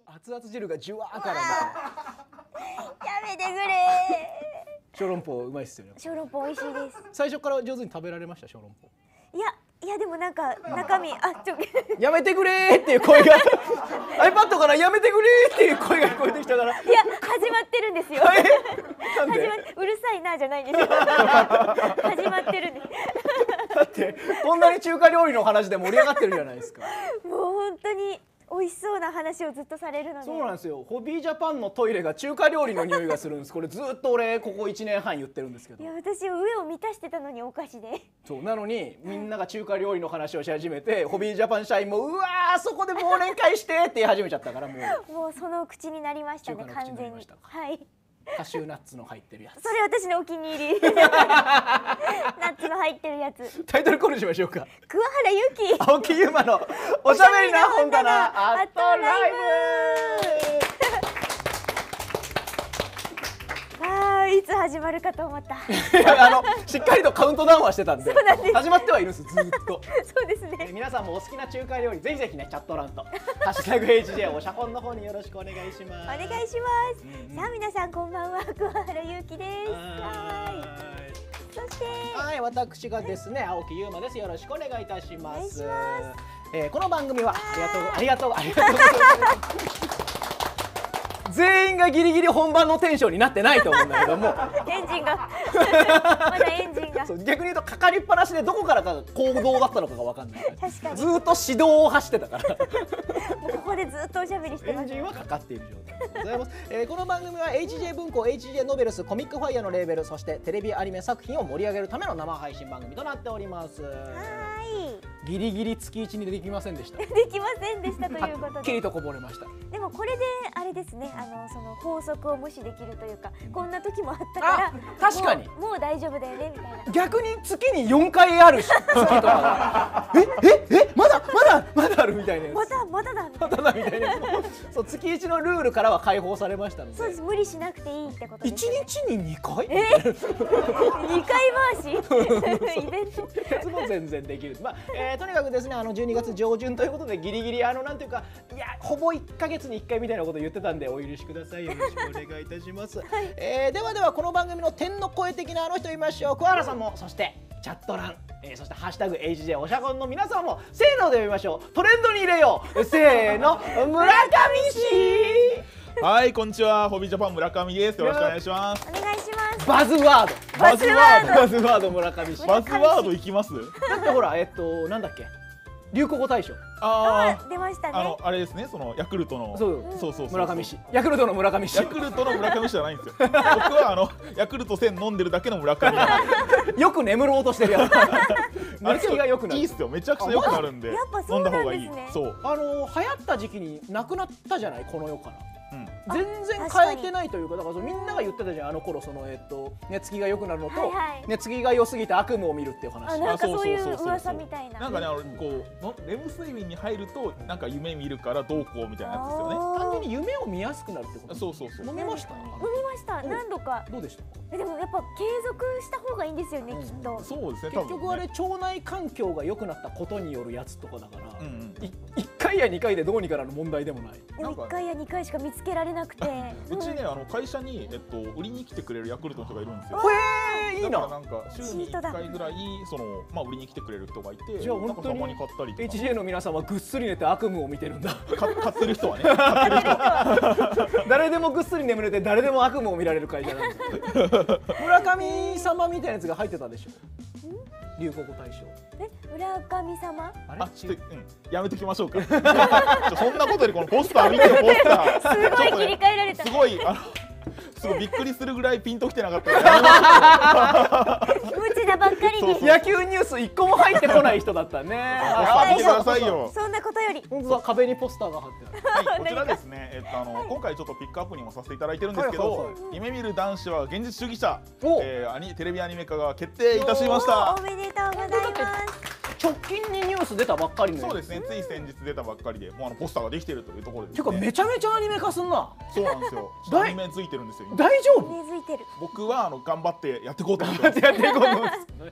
熱々汁がジュワーからやめてくれ小籠包うまいっすよね。 小籠包美味しいです。 最初から上手に食べられました小籠包。 いやでもなんか中身やめてくれーっていう声がiPad からやめてくれーっていう声が聞こえてきたから。 いや始まってるんですよ。 なんで？ うるさいなじゃないんですよ。始まってるんです。 だってこんなに中華料理の話で盛り上がってるじゃないですか。 もう本当に美味しそうな話をずっとされるので。 そうなんですよ。ホビージャパンのトイレが中華料理の匂いがするんです。これずっと俺ここ1年半言ってるんですけど。 いや私上を満たしてたのにお菓子で。 そうなのにみんなが中華料理の話をし始めて、ホビージャパン社員もうわーそこで忘年会してって言い始めちゃったからもうその口になりましたね。 中華の口に完全になりました。 はい。 カシューナッツの入ってるやつ。 それ私のお気に入り。ナッツの入ってるやつ。 タイトルコールしましょうか。 桑原由紀。 青木優馬のおしゃべりな本棚アットライブ。いつ始まるかと思った。 しっかりとカウントダウンはしてたんで、 そうなんです。 始まってはいるんですずっと。 そうですね。 皆さんもお好きな中華料理ぜひぜひねチャット欄とハッシュタグ HJ おしゃこんの方によろしくお願いします。 お願いします。さあ皆さんこんばんは、桑原由紀です。そしてはい私がですね青木優馬です。よろしくお願いいたします。 お願いしますこの番組はありがとうございます。全員がギリギリ本番のテンションになってないと思うんだけどもエンジンがまだエンジンがそう逆に言うとかかりっぱなしでどこからか行動だったのかが分かんない。 確かにずっと指導を発してたからもうここでずっとおしゃべりしてエンます。 ジンはかかっている状態でございます。この番組は HJ 文庫 HJ ノベルスコミックファイヤーのレーベル、そしてテレビアニメ作品を盛り上げるための生配信番組となっております。ギリギリ月1にできませんでした。 できませんでしたということで。 はっきりとこぼれました。 でもこれであれですね、その法則を無視できるというか、こんな時もあったから確かにもう大丈夫だよねみたいな。 逆に月に4回あるし月とかがまだあるみたいなやつ。 まだだみたいなやつ。そう月1のルールからは解放されましたので。 そうです、無理しなくていいってことですよね。 1日に2回 2回回しイベントやつも全然できる。とにかくですね12月上旬ということでギリギリなんていうかほぼ1ヶ月に1回みたいなこと言ってたんでお許しください。よろしくお願いいたします。ではこの番組の天の声的なあの人言いましょう。桑原さんもそしてチャット欄、そしてハッシュタグ HJ おしゃこんの皆さんもせーので呼びましょう。トレンドに入れよう。せーの村上氏。 はい、こんにちは。ホビージャパン村上です。よろしくお願いします。 お願いします。 バズワードバズワード村上氏。 バズワードいきます。 だってほらなんだっけ流行語大賞。 出ましたね。 あれですね、そのヤクルトのそう村上氏、ヤクルトの村上氏。 ヤクルトの村上氏じゃないんですよ。僕はヤクルト1000飲んでるだけの村上。 よく眠ろうとしてるやつ。寝つきが良くなる。 いいっすよ、めちゃくちゃ良くなるんで。飲んだ方がいい。そう。 流行った時期になくなったじゃないこの世から。全然変えてないというか、だからみんなが言ってたじゃん頃寝つきが良くなるのと寝つきが良すぎて悪夢を見るっていう話。 なんかそういう噂みたいな。 なんかねこうレム睡眠に入るとなんか夢見るからどうこうみたいなやつですよね。 単純に夢を見やすくなるってこと。 そう。 飲みました。 飲みました。何度か。 どうでした？ でもやっぱ継続した方がいいんですよね、きっと。 そうですね。 結局あれ腸内環境が良くなったことによるやつとかだから、1回や2回でどうにかなる問題でもない。 でも1回や2回しか見つけられなくて。 うちね会社に売りに来てくれるヤクルトの人がいるんですよ。 いいな。 なんか週に1回ぐらい売りに来てくれる人がいて、 じゃあ本当に HJ の皆さんはぐっすり寝て悪夢を見てるんだ。 買ってる人はね。 誰でもぐっすり眠れて誰でも悪夢を見られる会社なんです。村上様みたいなやつが入ってたでしょ。流行語大賞。 村上様？ やめときましょうか。そんなことよりこのポスター見てよ、ポスター。 すごい切り替えられた。 すごいびっくりするぐらいピンときてなかった。 無知なばっかりに。 野球ニュース1個も入ってこない人だったね。 ポスター見てくださいよ。 そんなことより。 本当だ、壁にポスターが貼ってある。 はい、こちらですね。今回ちょっとピックアップにもさせていただいてるんですけど、夢見る男子は現実主義者、テレビアニメ化が決定いたしました。 おめでとうございます。 直近にニュース出たばっかりの。 そうですね。つい先日出たばっかりで、もうポスターができているというところで。 てかめちゃめちゃアニメ化すんな。 そうなんですよ。アニメついてるんですよ。 大丈夫？ 根付いてる。 僕は頑張ってやっていこうと思ってます。 やっていこうと思ってます。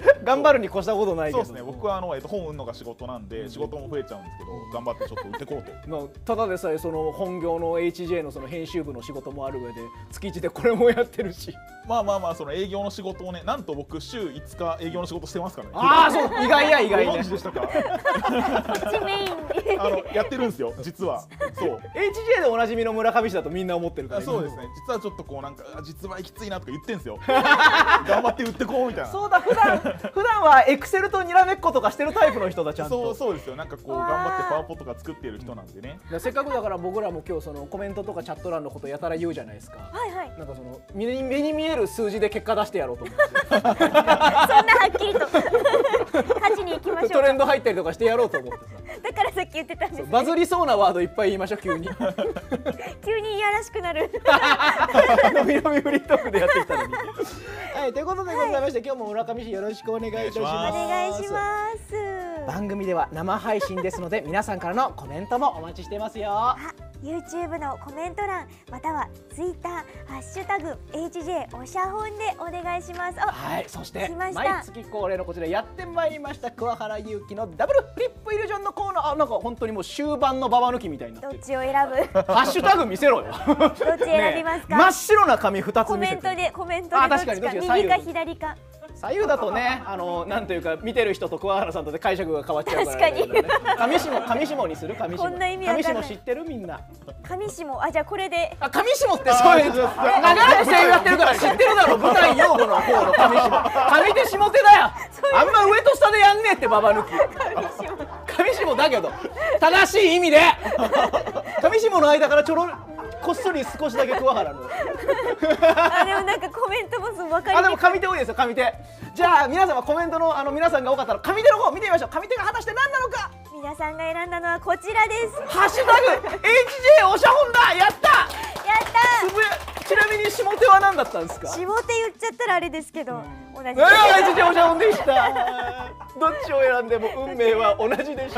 頑張るに越したことないけど。 そうですね。僕は本売るのが仕事なんで仕事も増えちゃうんですけど、頑張ってちょっと売ってこうと。 ただでさえその本業の HJ のその編集部の仕事もある上で月1でこれもやってるし。 まあその営業の仕事をね、なんと僕週5日営業の仕事してますからね。 ああ、そう、意外や意外ね。 ご存知でしたか？ こっちメインでやってるんですよ、実は。そう。 HJ でおなじみの村上市だとみんな思ってるから。 そうですね。実はちょっとこうなんか実売きついなとか言ってんすよ。頑張って売ってこうみたいな。 そうだ、普段はエクセルとにらめっことかしてるタイプの人だ、ちゃんと。 そうですよ。なんかこう頑張ってパワポとか作っている人なんでね。 せっかくだから僕らも今日そのコメントとかチャット欄のことやたら言うじゃないですか。 はいはい。 なんかその目に見える数字で結果出してやろうと思って。 そんなはっきりと勝ちに行きましょう。 トレンド入ったりとかしてやろうと思ってさ。 だからさっき言ってたんです、ね。 バズりそうなワードいっぱい言いましょう、急に。 急にいやらしくなる。 のびのびフリートークでやってきたのに。はい、ということでございまして、今日も村上市よろしくお願いいたします。 お願いします。 番組では生配信ですので、皆さんからのコメントもお待ちしてますよ。 YouTube のコメント欄または Twitter ハッシュタグ HJ おしゃほんでお願いします。 はい、そして毎月恒例のこちらやってまいりました桑原祐希のダブルフリップイリュージョンのコーナー。なんか本当にもう終盤のババ抜きみたいになってる。 どっちを選ぶ？ ハッシュタグ見せろよ。 どっち選びますか？ 真っ白な紙2つ見せて。 コメントでどっちか、右か左か。 左右だとね、なんというか見てる人と桑原さんとで解釈が変わっちゃうから、ね。 確かに。上下にする上下。 こんな意味わかんない。 上下知ってるみんな。 上下、じゃあこれで。 上下ってそういう長らく声優やってるから知ってるだろ。舞台用語の方の上下。上手下手だよ。あんま上と下でやんねえってババ抜き。上下だけど正しい意味で。上下の間からこっそり少しだけ桑原の。 でもなんかコメントも分かりにくい。 でも上手多いですよ、上手。じゃあ皆様コメントの皆さんが多かったら上手の方見てみましょう。上手が果たして何なのか。 皆さんが選んだのはこちらです。 ハッシュタグ HJ おしゃほんだ。やった。ちなみに下手は何だったんですか？ 下手言っちゃったらあれですけど、同じ。 HJ おしゃほんでした。どっちを選んでも運命は同じでした。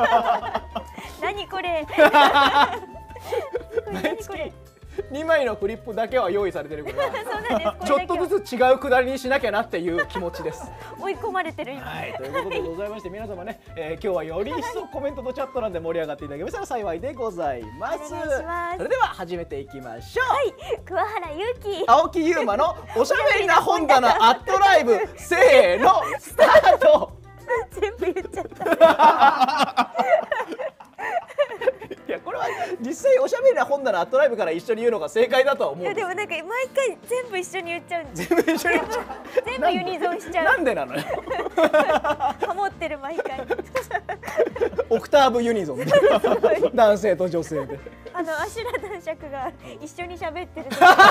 何これ。 毎月2枚のフリップだけは用意されてるから 、 ちょっとずつ違うくだりにしなきゃなっていう気持ちです。 追い込まれてる今。 はい、ということでございまして、皆様ね、今日はより一層コメントとチャット欄で盛り上がっていただけましたら幸いでございます。それでは始めていきましょう。 はい、桑原祐希、 青木優馬のおしゃべりな本棚アットライブ、せーのスタート。 全部言っちゃった。 いや、これは実際おしゃべりな本棚アットライブから一緒に言うのが正解だとは思う。 いやでもなんか毎回全部一緒に言っちゃうんです。 全部一緒に言っちゃう。 全部ユニゾンしちゃう。 なんでなのよ。 ハモってる毎回。 オクターブユニゾンで男性と女性で。 アシュラ男爵が一緒に喋ってる。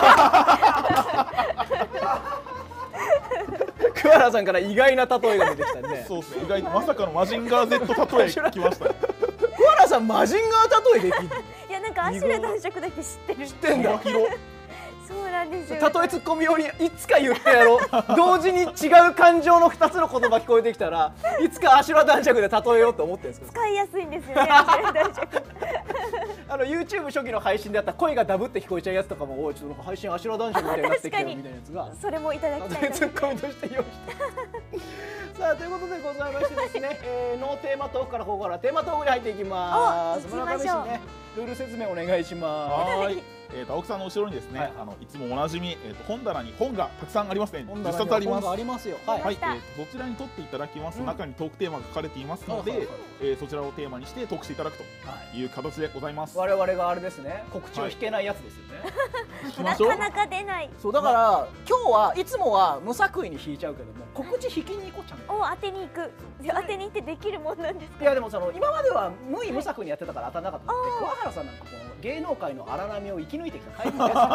桑原さんから意外な例えが出てきたね。 そうですね。意外とまさかのマジンガー Z 例えきました。 桑原さんマジンガー例えできる。 いやなんかアシュラ男爵だけ知ってる。 知ってんだ。 そうなんですよ。 例えツッコミ用にいつか言ってやろう。同時に違う感情の2つの言葉聞こえてきたらいつかアシュラ男爵で例えようと思ってるんですか。 使いやすいんですよね。アシュラ男爵。 YouTube 初期の配信であった声がダブって聞こえちゃうやつとかも、おいちょっと配信アシュラ男爵みたいになってきてるみたいなやつが、 それもいただきたい。 ツッコミとして用意してさあ、ということでございましてですね、ノーテーマトークからここからテーマトークに入っていきます。 行きましょう。 ルール説明お願いします。 はい。青木さんの後ろにですね、いつもおなじみ本棚に本がたくさんありますね。10冊あります。 ありますよ。 はい。そちらに取っていただきます中にトークテーマが書かれていますので、そちらをテーマにしてトークしていただくという形でございます。 我々があれですね、告知を引けないやつですよね。 なかなか出ない。 そうだから今日はいつもは無作為に引いちゃうけども、告知引きに行こうちゃんと。 当てに行く。当てに行ってできるもんなんですか。 いやでも今までは無作為にやってたから当たらなかったんで、桑原さんなんかこう芸能界の荒波を生き抜いてきたタイプですから、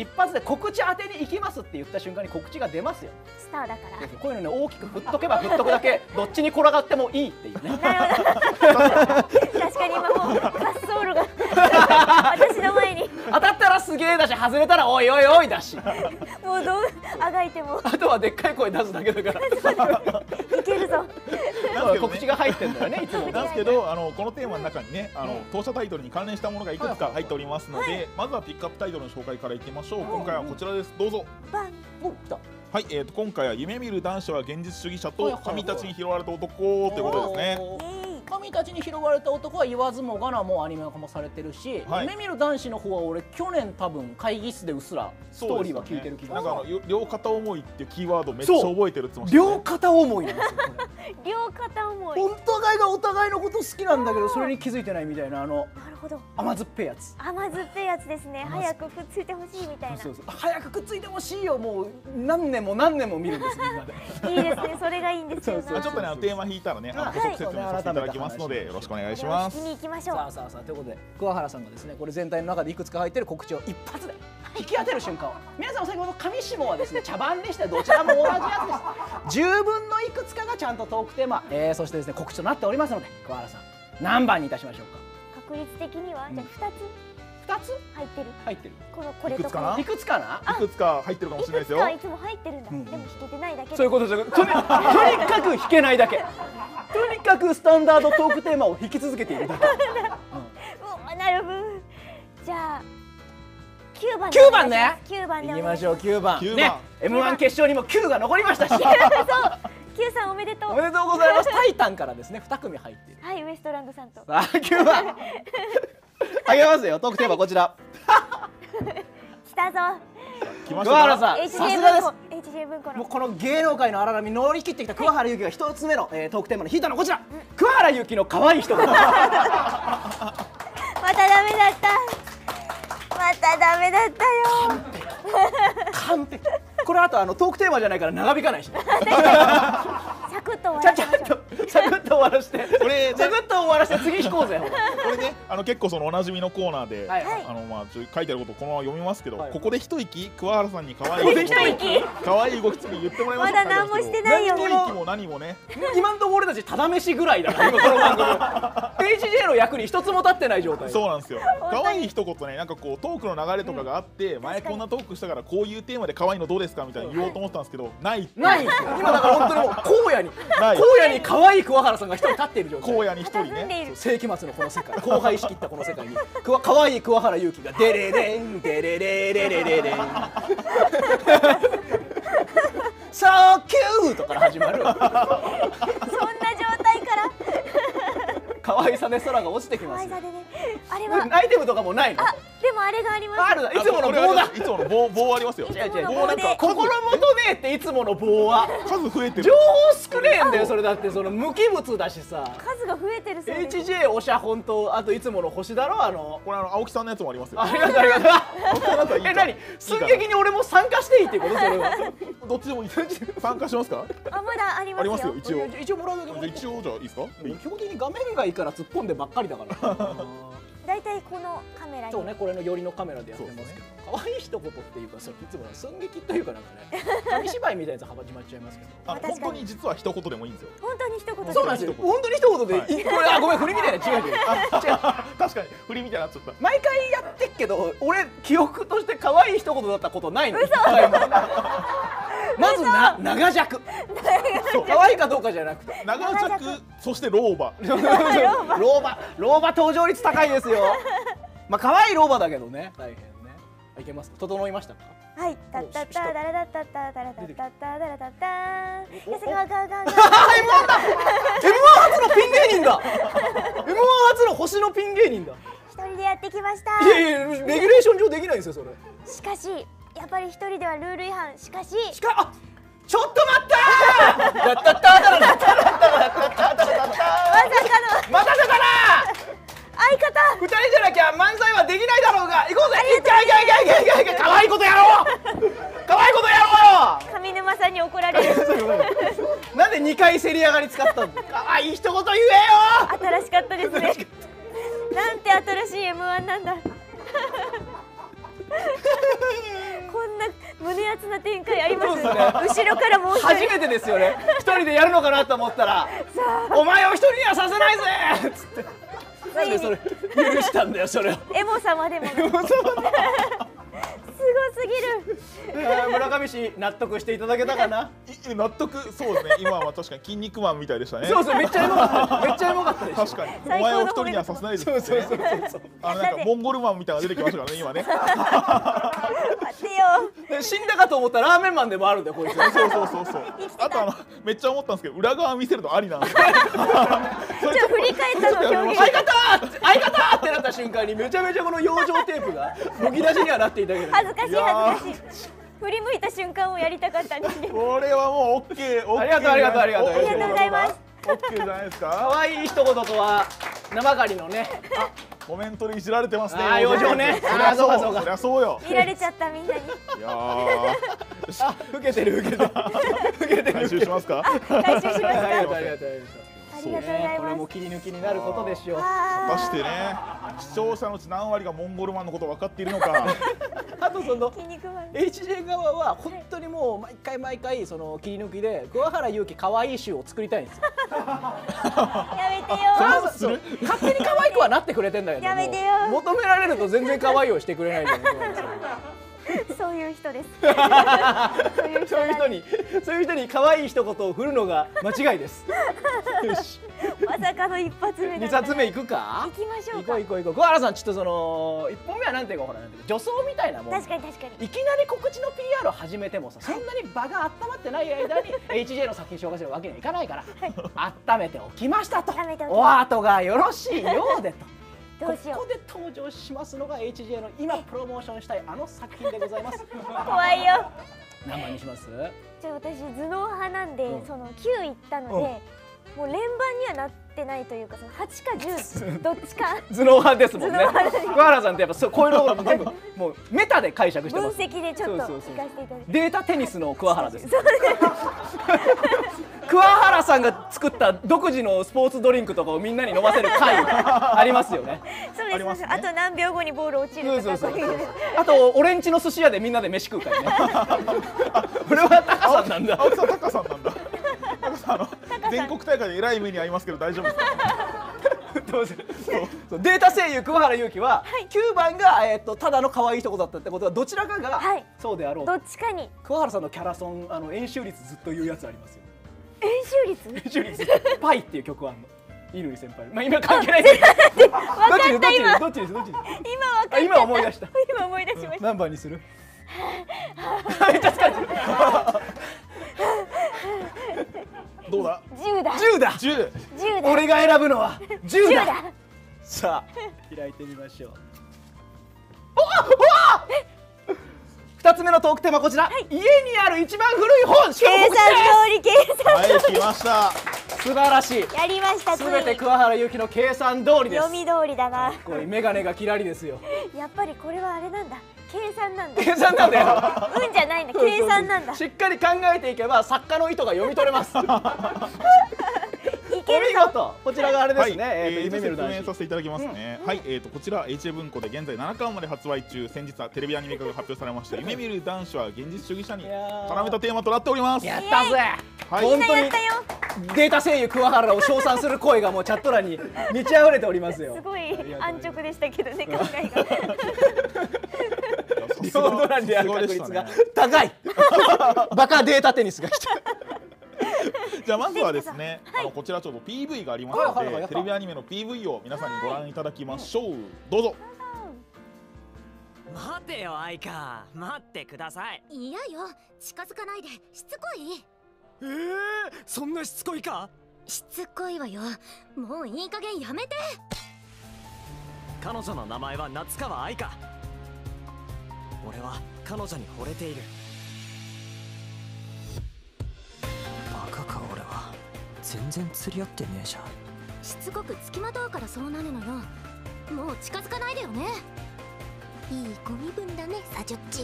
一発で告知当てに行きますって言った瞬間に告知が出ますよ。 スターだから。 こういうのね、大きく振っとけば振っとくだけどっちに転がってもいいっていうね。 なるほど。確かに今もう滑走路が私の前に当たったらすげえだし、外れたらおいおいおいだし、 もうどうあがいてもあとはでっかい声出すだけだからいけるぞ。 告知が入ってんだよね、いつも。 なんですけど、このテーマの中にね、当社タイトルに関連したものがいくつか入っておりますので、まずはピックアップタイトルの紹介からいきましょう。今回はこちらです。どうぞ。 バン。 お、来た。 はい、今回は夢見る男子は現実主義者とはいはいはい神たちに拾われた男ということですね。 おーイエーイ神たちに拾われた男は言わずもがなもうアニメ化もされてるし、 はい夢見る男子の方は俺去年多分会議室でうっすらストーリーは聞いてる気がする。 なんか両片思いっていうキーワードめっちゃ覚えてるって言ってましたね。 両片思いなんですよこれ。 両片思い。 お互いがお互いのこと好きなんだけどそれに気づいてないみたいななるほど。 甘酸っぱいやつ。 甘酸っぱいやつですね。 甘酸っ早くくっついてほしいみたいな。 そうそう早くくっついてほしいよ。もう何年も何年も見るんですみんなで。 いいですね。それがいいんですよ。 そうそうちょっとねテーマ引いたらねはい補足説明させていただきますのでよろしくお願いします聞き。に行きましょう。 さあさあさあということで桑原さんがですねこれ全体の中でいくつか入ってる告知を一発で引き当てる瞬間を皆さん先ほど上下はですね茶番でしてどちらも同じやつです10分のいくつかがちゃんとトークテーマ、そしてですね告知となっておりますので桑原さん何番にいたしましょうか。 確率的にはじゃあ 2つ 2つ入ってる。 入ってる。 これとこれ。 いくつかないくつかな。 いくつか入ってるかもいしれないですよ。 くつかいつも入ってるんだ。 うんでも弾けてないだけで。 そういうことですよとにかく弾けないだけとにかくスタンダードトークテーマを弾き続けているだけ、 なるほど。じゃあ9番。 9番ね 9番でいきましょう9番 9番ね M1 決勝にも9が残りましたしそう。9さんおめでとう。 おめでとうございます。タイタンからですね2組入っている。 はいウエストランドさんと。 さあ9番あげますよ。トークテーマこちら。 来たぞ。 来ましたか。 桑原さんさ HJ すがです。 文庫。HJ 文庫の。 もうこの芸能界の荒波乗り切ってきた桑原由紀が一つ目の、トークテーマの引いたのこちら、桑原由紀の可愛い人がまたダメだった。またダメだったよ。 完璧。これあとトークテーマじゃないから長引かないし、 サクッと終わらせましょう。 サクッと終わらしてこれねサクッと終わらして次引こうぜ。 これね結構そのおなじみのコーナーで、 はいはいまあ書いてあることをこのまま読みますけど、 はいここで一息桑原さんに可愛いここで一息可愛い動きつき言ってもらいましょう。 まだ何もしてないよ。 一息も何もね。 今のところ俺たちただ飯ぐらいだから今この番組HJ の役に一つも立ってない状態。 そうなんですよ。 当に可愛い一言ねなんかこうトークの流れとかがあって、前こんなトークしたからこういうテーマで可愛いのどうですかみたいに言おうと思ったんですけどないっていうないんですよ。今だから本当にもう荒野にない荒野に可愛い桑原さんが一人立っている状態。 荒野に一人ね。 佇んでいる。 世紀末のこの世界荒廃しきったこの世界に可愛い桑原由紀がデレレンデレレレレレレンサーキューとから始まるそんな状態から可愛さで空が落ちてきますよ。 可愛さでね。あれはアイテムとかもないの？ あでもあれがあります。 あるだ。いつもの棒だ。 いつもの棒ありますよ。 違う違う。 棒棒なんか心もとねえっていつもの棒は数増えてる情。報少ねえんだよそれだってその無機物だしさ。 数が増えてるそうです。 HJ おしゃほんとあといつもの星だろこれ青木さんのやつもありますよ。 ありがとうありがとう。 青木さんのやつはいいか何寸劇に俺も参加していいっていうことそれは。 どっちでもいいです。参加しますか？ あまだありますよ。 ありますよ一応。 一応もらうだけもらってじゃあ一応じゃあいいですか？ 基本的に画面がいいから突っ込んでばっかりだからだいたいこのカメラに。 そうねこれの寄りのカメラでやってますけど可愛い一言っていうかそれいつもの寸劇というかなんかね紙芝居みたいなやつ始まっちゃいますけど確かに本当に実は一言でもいいんですよ。 本当に一言。 そうなんですよ一言本当に一言で、 はいこれごめん振りみたいな違う違う違う確かに振りみたいになっちゃった。 毎回やってっけど俺記憶として可愛い一言だったことないの。まず長尺可愛いかどうかじゃなくて長尺そして老婆。 老婆登場率高いですよ。まあ可愛い老婆だけどね大変ね。いけますか？整いましたか？ はい。タッタッタダラダッタッタダラタッタッタダラタッター。やせがががが。 M1 初のピン芸人だ。M1 初の星のピン芸人だ。 一人でやってきました。 いやいやレギュレーション上できないんですよそれ。 しかしやっぱり一人ではルール違反。しかしあちょっと待ったー。やったったーだらだったらだったらだったらだったらまさかのまさかだな。 相方。 二人じゃなきゃ漫才はできないだろうが行こうぜ。いけ可愛いことやろう。可愛いことやろうよ。 上沼さんに怒られる。 なんで2回せり上がり使ったの？可愛い一言言えよ。 新しかったですね。なんて新しい M1 なんだ。こんな胸熱な展開あります。 そうですね後ろからもう一人。 初めてですよね。一人でやるのかなと思ったら、お前を一人にはさせないぜっつって。なんでそれ許したんだよそれを。 エモ様でも。すごすぎる。 村上氏納得していただけたかな。 納得そうですね。今は確かに筋肉マンみたいでしたね。 そうそうめっちゃエモかった。めっちゃエモかったでしょ。 確かにお最高の前を一人にはさせないですってね。 そうなんかモンゴルマンみたいなの出てきましたからね今ね。 待ってよ。 死んだかと思ったらラーメンマンでもあるんだよこいつ。 そうあとめっちゃ思ったんですけど裏側見せるとありなんですよ。 ちょっと振り返ったの表現。 相方ってなった瞬間にめちゃめちゃこの養生テープがむき出しにはなっていたけど、 恥ずかしい恥ずかしい。振り向いた瞬間をやりたかったんですけど。 これはもう OK。 ありがとうありがとうありがとうありがとうございます。 OK じゃないですか。 可愛い一言とは生狩りのね。 コメントでいじられてますね。 養生ね。 そりゃそうそりゃそうよ。 見られちゃったみんなに。 いや老けてる老けてる。 回収しますか。 回収しますか。 ありがとうありがとう。 ありがとうございます。 これも切り抜きになることでしょう。 果たしてね、視聴者のうち何割がモンゴルマンのこと分かっているのか。 あとその筋肉マン。 HJ 側は本当にもう毎回その切り抜きで桑原祐希可愛い集を作りたいんですよ。 やめてよ。 そう勝手に可愛くはなってくれてんだけど、 やめてよ。 求められると全然可愛いをしてくれないんだよね。 そういう人です。 そういう人に可愛い一言を振るのが間違いです。よし。 まさかの一発目。 二冊目いくか。 行きましょうか。 行こう。桑原さんちょっとその一本目はなんていうかほら女装みたいなもん。 確かに。 いきなり告知の PR を始めてもさ、そんなに場が温まってない間に HJ の作品紹介するわけにはいかないから、温めておきましたと。お後がよろしいようでと。ここで登場しますのが HJ の今プロモーションしたいあの作品でございます。 怖いよ。 何番にします？ 私頭脳派なんで、その9いったので、もう連番にはなってないというか、その8か10どっちか。 頭脳派ですもんね。桑原さんってやっぱこういうところ全部もうメタで解釈してます。 分析でちょっと行かせていただいて。 データテニスの桑原です。桑原さんが作った独自のスポーツドリンクとかをみんなに飲ませる会ありますよね。 そうです。あと何秒後にボール落ちるとか。 あと俺んちの寿司屋でみんなで飯食う会ね。これはタカさんなんだ。 青木さんタカさんなんだ。タカさん全国大会でえらい目に遭いますけど大丈夫ですか。データ声優桑原祐希は9番がただの可愛い一言だったってことはどちらかがそうであろう。 どっちかに。 桑原さんのキャラソン円周率ずっと言うやつありますよ。 円周率パイっていう曲あんの。乾先輩。まあ今関係ないけど。どっちです。今思い出した。 今思い出しました。 何番にする？めっちゃ疲れてる。 どうだ ？10だ。 10だ。俺が選ぶのは10だ。さあ開いてみましょう。2つ目のトークテーマこちら。家にある一番古い本。 計算通り。 はい来ました。 素晴らしい。 やりました。 すべて桑原祐希の計算通りです。 読み通りだな。 これメガネがキラリですよ。 やっぱりこれはあれなんだ。計算なんだ。 計算なんだよ。 運じゃないんだ。計算なんだ。 しっかり考えていけば作家の意図が読み取れます。お見事。こちらがあれですね。 夢見る男子させていただきますね。はい、こちら HA 文庫で現在7巻まで発売中。先日はテレビアニメ化が発表されました夢見る男子は現実主義者に絡めたテーマとなっております。 やったぜ。 本当にデータ声優桑原を称賛する声がもうチャット欄に満ち溢れておりますよ。 すごい安直でしたけどね、考えが。 両ドランである確率が高い。バカデータテニスが来た。 じゃあまずはですね、こちらちょっと PV がありますので、テレビアニメの PV を皆さんにご覧いただきましょう。どうぞ。 待てよアイカ、待ってください。 いやよ、近づかないで、しつこい。 そんなしつこいか。 しつこいわよ。もういい加減やめて。 彼女の名前は夏川愛花。俺は彼女に惚れている。バカか俺は。全然釣り合ってねえじゃん。 しつこく付きまとうからそうなるのよ。もう近づかないでよね。いいご身分だね、サジョッチ。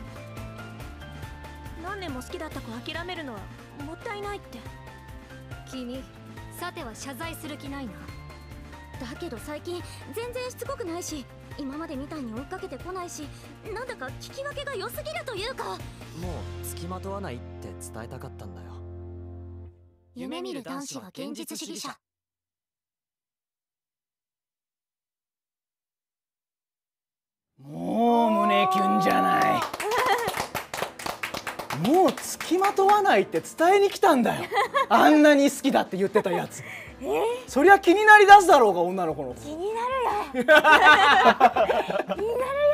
何年も好きだった子諦めるのはもったいないって。 君、さては謝罪する気ないな。だけど最近全然しつこくないし、今までみたいに追っかけてこないし、なんだか聞き分けが良すぎるというか。 もう付きまとわないって伝えたかったんだよ。 夢見る男子は現実主義者。 もう胸キュンじゃない。もう付きまとわないって伝えに来たんだよ。あんなに好きだって言ってたやつ。そりゃ気になりだすだろうが、女の子の子。 気になるよ。気になるよ。 これ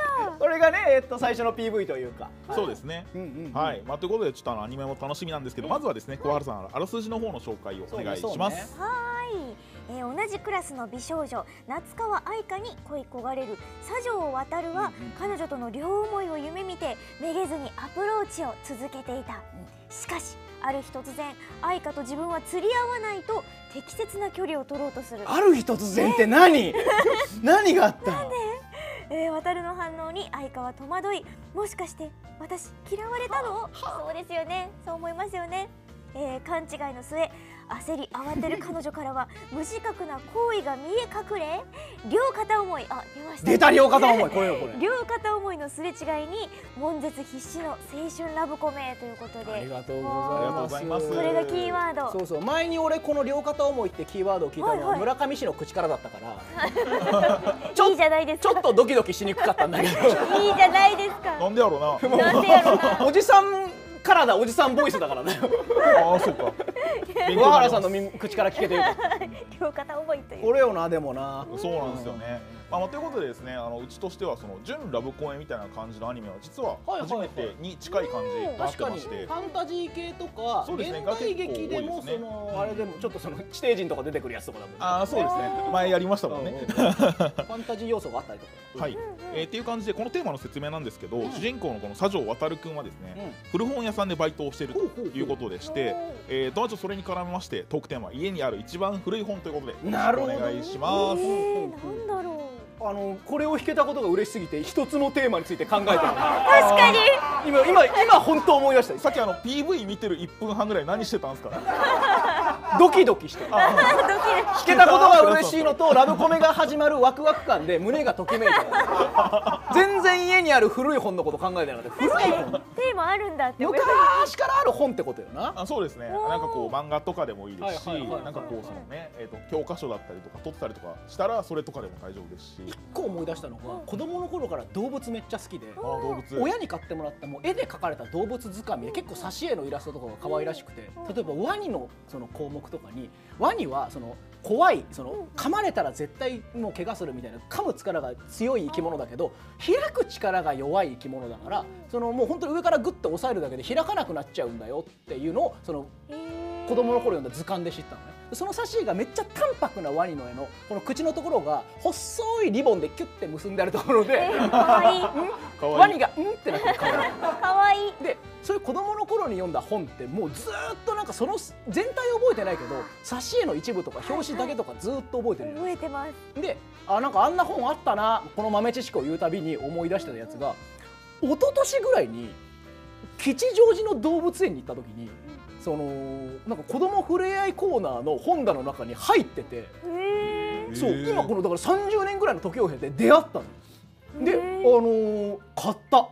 れがね最初の PV というか。 そうですね。はい。まあということでちょっとアニメも楽しみなんですけど、まずはですね桑原さんあらすじの方の紹介をお願いします。 同じクラスの美少女夏川愛花に恋焦がれる佐城航は彼女との両思いを夢見てめげずにアプローチを続けていた。しかしある日突然愛花と自分は釣り合わないと適切な距離を取ろうとする。 ある日突然って何何があったの？ 渡の反応に愛花は戸惑い、もしかして私嫌われたの？そうですよね、そう思いますよね。勘違いの末焦り慌てる彼女からは無自覚な行為が見え隠れ、両片思い、あ、出ました、 出た両片思い、これ両片思いのすれ違いに悶絶必至の青春ラブコメということで、 ありがとうございます。 それがキーワード。 そうそう、前に俺この両片思いってキーワードを聞いたのは村上氏の口からだったからいいじゃないですか。 ちょっとドキドキしにくかったんだけどいいじゃないですか。 なんでやろうな。 なんでやろうな。 おじさんからだ、おじさんボイスだからね。 ああ、そうか。 桑原さんの口から聞けてよかった。 両片思いという。 これよな、でもな。 そうなんですよね。まあということでですね、うちとしてはその純ラブコメみたいな感じのアニメは実は初めてに近い感じになってまして、 ファンタジー系とか現代劇でもそのあれでもちょっとその地底人とか出てくるやつとかだもんね。 ああ、そうですね。前やりましたもんね。 ファンタジー要素があったりとか。 はい。っていう感じでこのテーマの説明なんですけど、主人公のこの佐城航君はですね、古本屋さんでバイトをしているということでして、それに絡めましてトークテーマ家にある一番古い本ということでお願いします。 なんだろう。 これを弾けたことが嬉しすぎて一つのテーマについて考えてる。確かに今本当思い出した。 さっきPV 見てる1分半ぐらい何してたんですか？ ドキドキしてる。弾けたことが嬉しいのとラブコメが始まるワクワク感で胸がときめいてる。全然家にある古い本のこと考えてなかった。古い本テーマあるんだって。 昔からある本ってことよな。 あ、そうですね。なんかこう漫画とかでもいいですし、なんかこうそのね教科書だったりとか撮ってたりとかしたらそれとかでも大丈夫ですし。 一個思い出したのが子供の頃から動物めっちゃ好きで、親に買ってもらったもう絵で描かれた動物図鑑で結構挿絵のイラストとかが可愛らしくて、例えばワニのその項目とかにワニはその怖い、その噛まれたら絶対もう怪我するみたいな噛む力が強い生き物だけど開く力が弱い生き物だから、そのもう本当に上からグッと押さえるだけで開かなくなっちゃうんだよっていうのをその子供の頃読んだ図鑑で知ったのね。その挿絵がめっちゃ淡白なワニの絵のこの口のところが細いリボンでキュッて結んであるところでワニが「ん?」ってなってる。 かわいい。 でそれ子供の頃に読んだ本ってもうずっとなんかその全体覚えてないけど挿絵の一部とか表紙だけとかずっと覚えてる。 覚えてます。 でなんかあんな本あったな、この豆知識を言うたびに思い出したやつが一昨年ぐらいに吉祥寺の動物園に行った時にそのなんか子供ふれあいコーナーの本棚の中に入ってて、そう今このだから30年ぐらいの時を経て出会ったので、買った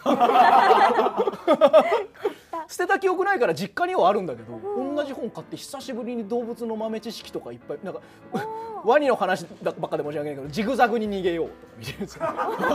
捨てた記憶ないから実家にはあるんだけど、同じ本買って久しぶりに動物の豆知識とかいっぱいなんかワニの話ばっかで申し訳ないけどジグザグに逃げようとか見てるんですよ。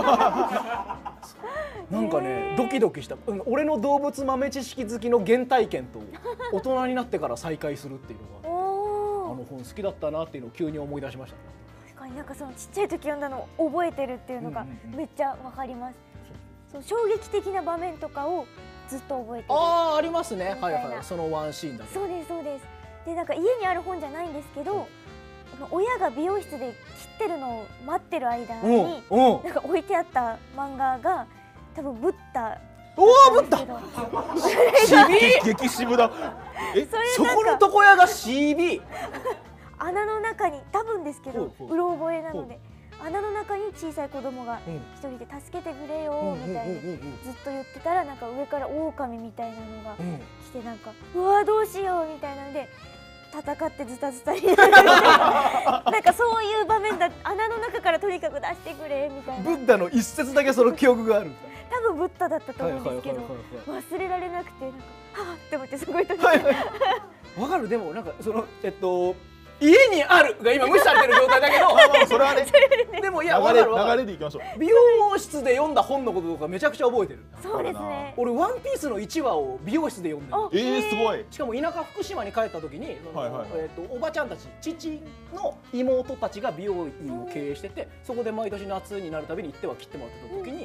なんかねドキドキした。俺の動物豆知識好きの原体験と大人になってから再会するっていうのが本好きだったなっていうのを急に思い出しました。 確かになんかそのちっちゃい時読んだのを覚えてるっていうのがめっちゃわかります。その衝撃的な場面とかをずっと覚えてる。 ありますね。はいはい、そのワンシーンだけ。 そうですそうです。でなんか家にある本じゃないんですけど、親が美容室で切ってるのを待ってる間になんか置いてあった漫画が多分ブッダ。 ブッダ。 激渋だ。 そこの床屋が CB。 穴の中に多分ですけどうろ覚えなので。穴の中に小さい子供が一人で助けてくれよみたいにずっと言ってたら、なんか上から狼みたいなのが来て、なんかうわどうしようみたいなので戦ってズタズタになるなんかそういう場面だ。穴の中からとにかく出してくれみたいな。 ブッダの一節だけその記憶がある。 多分ブッダだったと思うんですけど忘れられなくて、なんかはぁって思ってすごい時わかる。でもなんかその家にあるが今無視されてる状態だけどそれはねでもいや流れでいきましょう。 美容室で読んだ本のこととかめちゃくちゃ覚えてる。 そうですね。 俺ワンピースの1話を美容室で読んでる。 すごい。 しかも田舎福島に帰った時におばちゃんたち父の妹たちが美容院を経営してて、そこで毎年夏になるたびに行っては切ってもらってた時に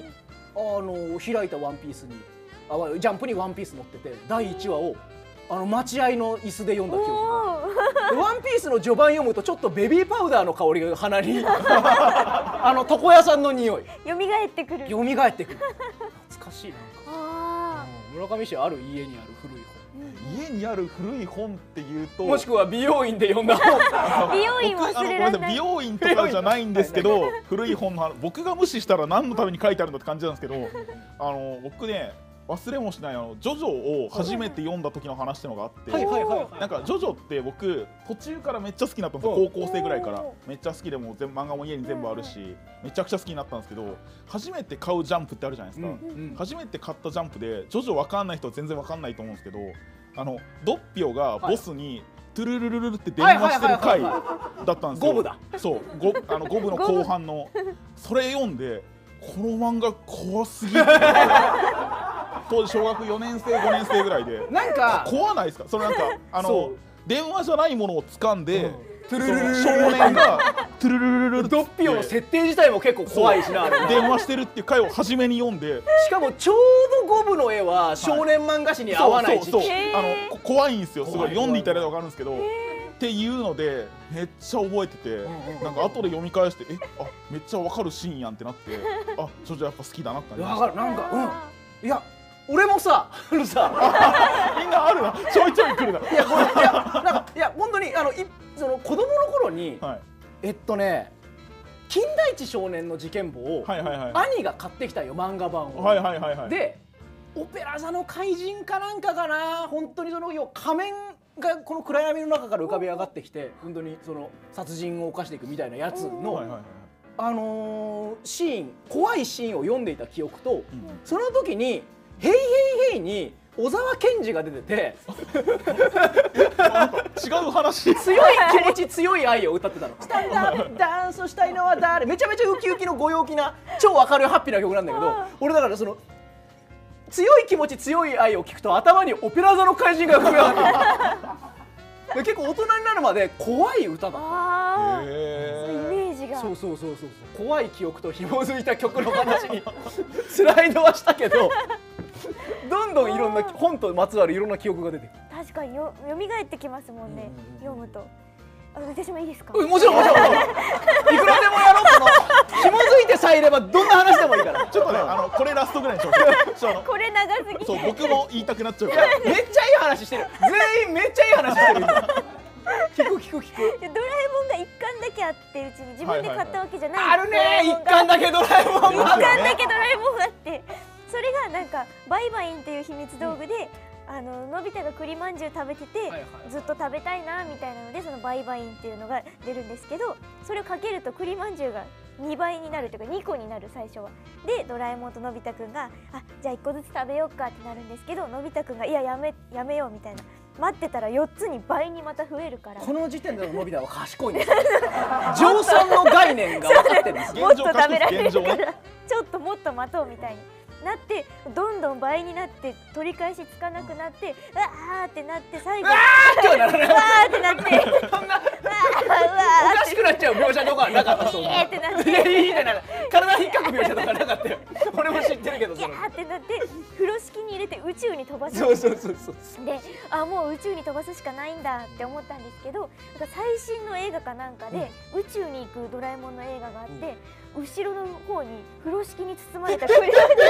開いたワンピースにジャンプにワンピース載ってて第1話を待合の椅子で読んだ記憶がワンピースの序盤読むとちょっとベビーパウダーの香りが鼻に床屋さんの匂い蘇ってくる懐かしい。なんか村上市ある家にある古い家にある古い本っていうと、 本もしくは美容院で読んだ本美容院忘れられない。 美容院とかじゃないんですけど古い本の僕が無視したら何のために書いてあるんだって感じなんですけど僕ね忘れもしないジョジョを初めて読んだ時の話っていうのがあって、なんかジョジョって僕途中からめっちゃ好きになったんですよ。高校生ぐらいからめっちゃ好きでもう漫画も家に全部あるしめちゃくちゃ好きになったんですけど、初めて買うジャンプってあるじゃないですか。初めて買ったジャンプでジョジョわかんない人は全然わかんないと思うんですけど、ドッピオがボスにトゥルルルルルって電話してる回だったんですよ。 5部だ。 そう5部の後半のそれ読んでこの漫画怖すぎる当時小学4年生5年生ぐらいでなんか怖ないですか。そのなんか電話じゃないものを掴んでトゥルルルルル少年がトゥルルルルルドッピオの設定自体も結構怖いしな。 電話してるっていう回を初めに読んで、 しかもちょうど5部の絵は少年漫画誌に合わない時期、 怖いんですよ。すごい読んでいただいたら分かるんですけどっていうのでめっちゃ覚えてて、なんか後で読み返してめっちゃ分かるシーンやんってなってジョジョやっぱ好きだなってなりました。 なんかいや俺もさみんなあるな、ちょいちょい来るな。 いや本当にその子供の頃に金田一少年の事件簿を兄が買ってきたよ、漫画版を。でオペラ座の怪人かなんかかな、本当にその仮面がこの暗闇の中から浮かび上がってきて本当にその殺人を犯していくみたいなやつのシーン、怖いシーンを読んでいた記憶と、その時に「ヘイヘイヘイ」に小沢健二が出てて違う話、 強い気持ち強い愛を歌ってたの。スタンダーダンスしたいのは誰、めちゃめちゃウキウキのご陽気な超明るいハッピーな曲なんだけど、俺だからその強い気持ち強い愛を聞くと頭にオペラ座の怪人が浮かび上がって結構大人になるまで怖い歌だった。 そういうイメージが。 そう怖い記憶と紐づいた曲の話にスライドはしたけどどんどんいろんな本とまつわるいろんな記憶が出てくる。 確かに蘇ってきますもんね、読むと。私もいいですか？ もちろんいくらでもやろう。紐づいてさえいればどんな話でもいいから。 ちょっとねこれラストぐらいにしよう。 これ長すぎ。 そう僕も言いたくなっちゃうから。 めっちゃいい話してる。全員めっちゃいい話してる。聞く。 ドラえもんが一巻だけあってうちに自分で買ったわけじゃない。 あるね、一巻だけドラえもんが。 一巻だけドラえもんがあって、それがなんかバイバインっていう秘密道具で。のび太が栗まんじゅう食べててずっと食べたいなみたいなのでそのバイバインっていうのが出るんですけど、それをかけると栗まんじゅうが2倍になるというか2個になる最初は。でドラえもんとのび太くんがじゃあ1個ずつ食べようかってなるんですけど、のび太くんがいややめようみたいな、待ってたら4つに倍にまた増えるから。 この時点でののび太は賢いんですよ。乗算の概念が分かってるんです。 もっと食べられるからちょっともっと待とうみたいになってどんどん倍になって取り返しつかなくなってあーってなって最後わーってなっておかしくなっちゃう描写とかなかった。そうってなって体引っかく描写とかなかったよ。俺も知ってるけどギャーってなって風呂敷に入れて宇宙に飛ばす。 そうでもう宇宙に飛ばすしかないんだって思ったんですけど、最新の映画かなんかで宇宙に行くドラえもんの映画があって、後ろの方に風呂敷に包まれた栗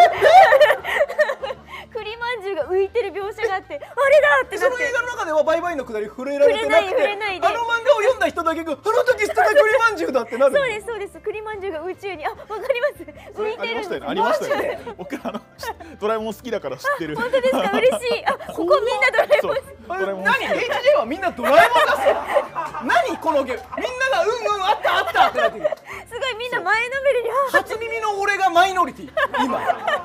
まんじゅうが浮いてる描写があって、あれだってなって。 その映画の中ではバイバイのくだり触れられてなくて、 触れないであの漫画を読んだ人だけがあの時捨てた栗まんじゅうだってなる。 そうです栗まんじゅうが宇宙にわかります、浮いてるんです。 ありましたよね。僕ドラえもん好きだから知ってる。 本当ですか？嬉しい。ここみんなドラえもん。 何 HJ はみんなドラえもんだす。何このゲーム、みんながあったってなってる。 すごいみんな前のめりに初耳の俺がマイノリティ今。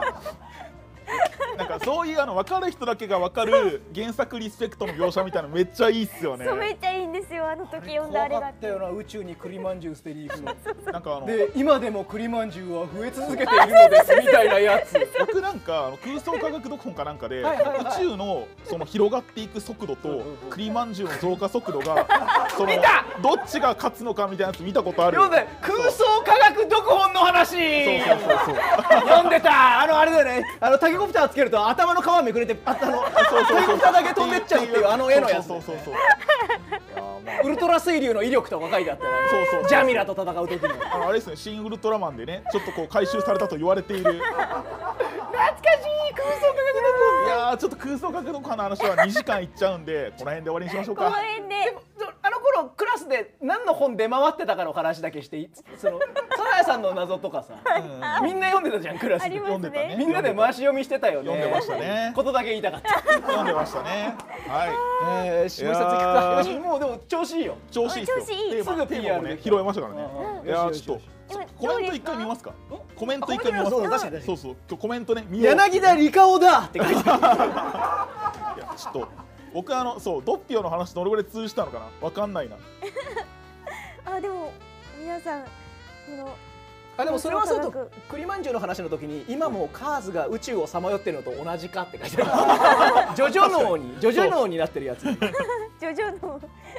なんかそういう分かる人だけが分かる原作リスペクトの描写みたいなのめっちゃいいっすよね。 そうめっちゃいいんですよ。あの時読んだあれが。 怖かったよな、宇宙に栗まんじゅう捨てに行くの。 なんかで今でも栗まんじゅうは増え続けているのですみたいなやつ。 僕なんか空想科学読本かなんかで宇宙のその広がっていく速度と栗まんじゅうの増加速度がそのどっちが勝つのかみたいなやつ見たことある。 空想科学読録本の話読んでた。あれだよね、タケコプターつけると頭の皮めくれて、タケコプターだけ飛んでっちゃうっていう絵のやつ。ウルトラ水流の威力とか書いてあったよね。ジャミラと戦う時にあれですね、新ウルトラマンでね、ちょっとこう回収されたと言われている懐かしい空想科学いやー、ちょっと空想科学の話は2時間いっちゃうんで、この辺で終わりにしましょうか。 この辺であの頃クラスで何の本出回ってたかの話だけしていい？そのサザエさんの謎とかさ、みんな読んでたじゃん、クラスで。 読んでたね。 みんなで回し読みしてたよね。 読んでましたね。 ことだけ言いたかった。 読んでましたね。はい。 もう一冊いくか。よし、もうでも調子いいよ。 調子いいですよ。 調子いい。 すぐ PR ね、拾えましたからね。いやー、ちょっとコメント一回見ますか。コメント一回見ますか。そうそう、コメントね。 柳田理香だって書いてある。 いや、ちょっと僕そうドッピオの話どれぐらい通じたのかな、わかんないな。 あ、でも皆さんこのでもそれはそうと、栗まんじゅうの話の時に今もカーズが宇宙をさまよってるのと同じかって書いてある。ジョジョ脳になってるやつ。 ジョジョの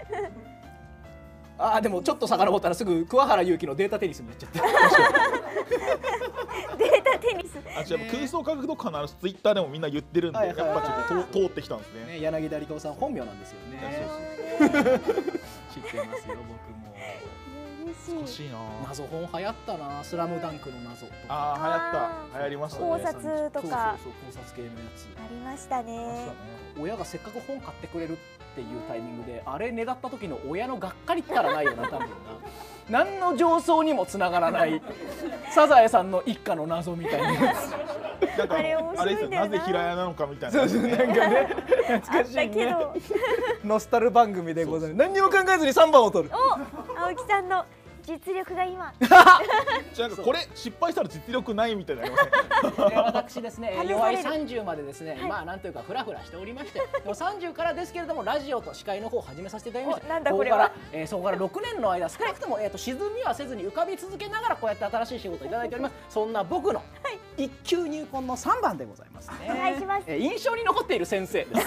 でもちょっと遡ったらすぐ桑原祐希のデータテニスになっちゃった。 データテニス。 空想科学読破の話ツイッターでもみんな言ってるんで、やっぱちょっと通ってきたんですね。 柳田理香さん本名なんですよね。知ってますよ、僕も。 難しいな。 謎本流行ったな、スラムダンクの謎とか。 流行りましたね。 考察とか考察系のやつありましたね。 親がせっかく本買ってくれるっていうタイミングであれねだった時の親のがっかりったらないよな、多分な。何の上層にもつながらないサザエさんの一家の謎みたいなやつ。 なんかあれですよ、なぜ平屋なのかみたいな。 なんかね、懐かしいね。ノスタル番組でございます。何にも考えずに3番を取る。 青木さんの実力が今。 じゃあこれ失敗したら実力ないみたいになりません。 私ですね、弱い30までですね、まあなんというかフラフラしておりまして、でも30からですけれどもラジオと司会の方を始めさせていただきました。 なんだこれは。 そこから6年の間少なくとも沈みはせずに浮かび続けながらこうやって新しい仕事をいただいております。そんな僕の一級入魂の3番でございますね。 お願いします。 印象に残っている先生です。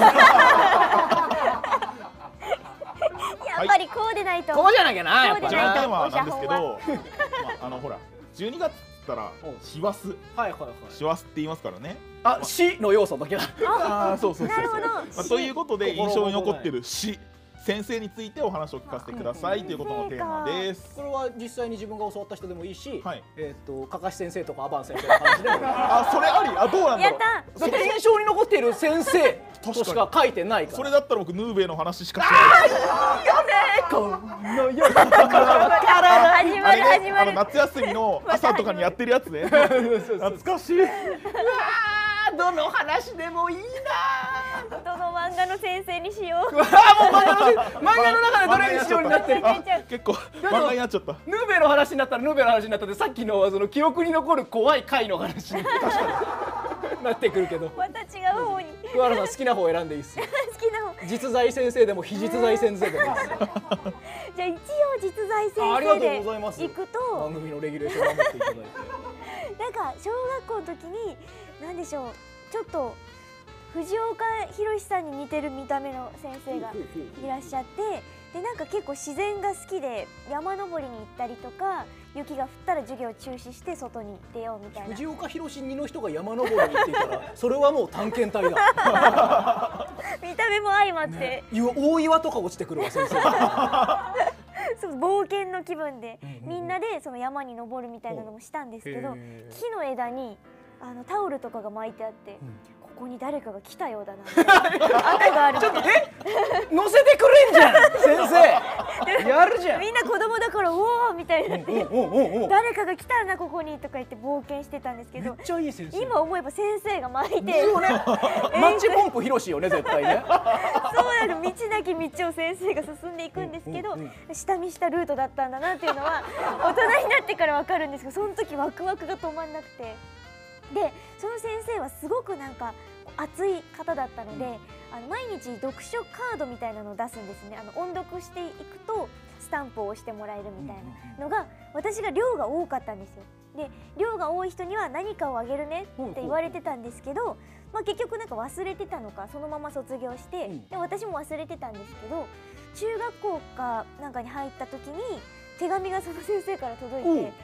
やっぱりこうでないと。 こうじゃなきゃな。やっぱテーマなんですけど、ほら12月ったら師走、師走って言いますからね。 師の要素だけだ。 そうそうそう。 なるほど。 ということで印象に残っている師先生についてお話を聞かせてくださいということのテーマです。 これは実際に自分が教わった人でもいいし、かかし先生とかアバン先生の話でも。 それあり。どうなんだろう。 だって印象に残っている先生としか書いてないから。 それだったら僕ヌーベの話しかしないです。 この世から始まる。 夏休みの朝とかにやってるやつね。懐かしい。 どの話でもいいな。 どの漫画の先生にしよう。 もう漫画の中でどれにしようになってる。 結構漫画になっちゃった。 ヌーベの話になったらヌーベの話になったで、さっきのその記憶に残る怖い回の話になってくるけど。 また違う方に。 桑原さん好きな方選んでいいっすよ。 好きな方。 実在先生でも非実在先生でもいいっす。 じゃあ一応実在先生で行くと番組のレギュレーションを守っていただいて。 なんか小学校の時に何でしょう、ちょっと藤岡弘さんに似てる見た目の先生がいらっしゃって、でなんか結構自然が好きで山登りに行ったりとか、雪が降ったら授業中止して外に出ようみたいな。 藤岡弘似の人が山登りに行っていたらそれはもう探検隊だ。 見た目も相まって、 大岩とか落ちてくるわ先生。 そう冒険の気分でみんなでその山に登るみたいなのもしたんですけど、木の枝にタオルとかが巻いてあって、ここに誰かが来たようだなみたいな跡がある。 ちょっと乗せてくれんじゃん先生。やるじゃん。 みんな子供だからおおみたいになって、誰かが来たなここにとか言って冒険してたんですけど、 めっちゃいい先生。 今思えば先生が巻いて、 マッチポンプ広しよね絶対ね。 そうなの、道なき道を先生が進んでいくんですけど、下見したルートだったんだなっていうのは大人になってから分かるんですけど、その時ワクワクが止まんなくて、でその先生はすごくなんか熱い方だったので、毎日読書カードみたいなのを出すんですね。音読していくとスタンプを押してもらえるみたいなのが、私が量が多かったんですよ。で量が多い人には何かをあげるねって言われてたんですけど、結局なんか忘れてたのかそのまま卒業して、で私も忘れてたんですけど、中学校かなんかに入った時に手紙がその先生から届いて、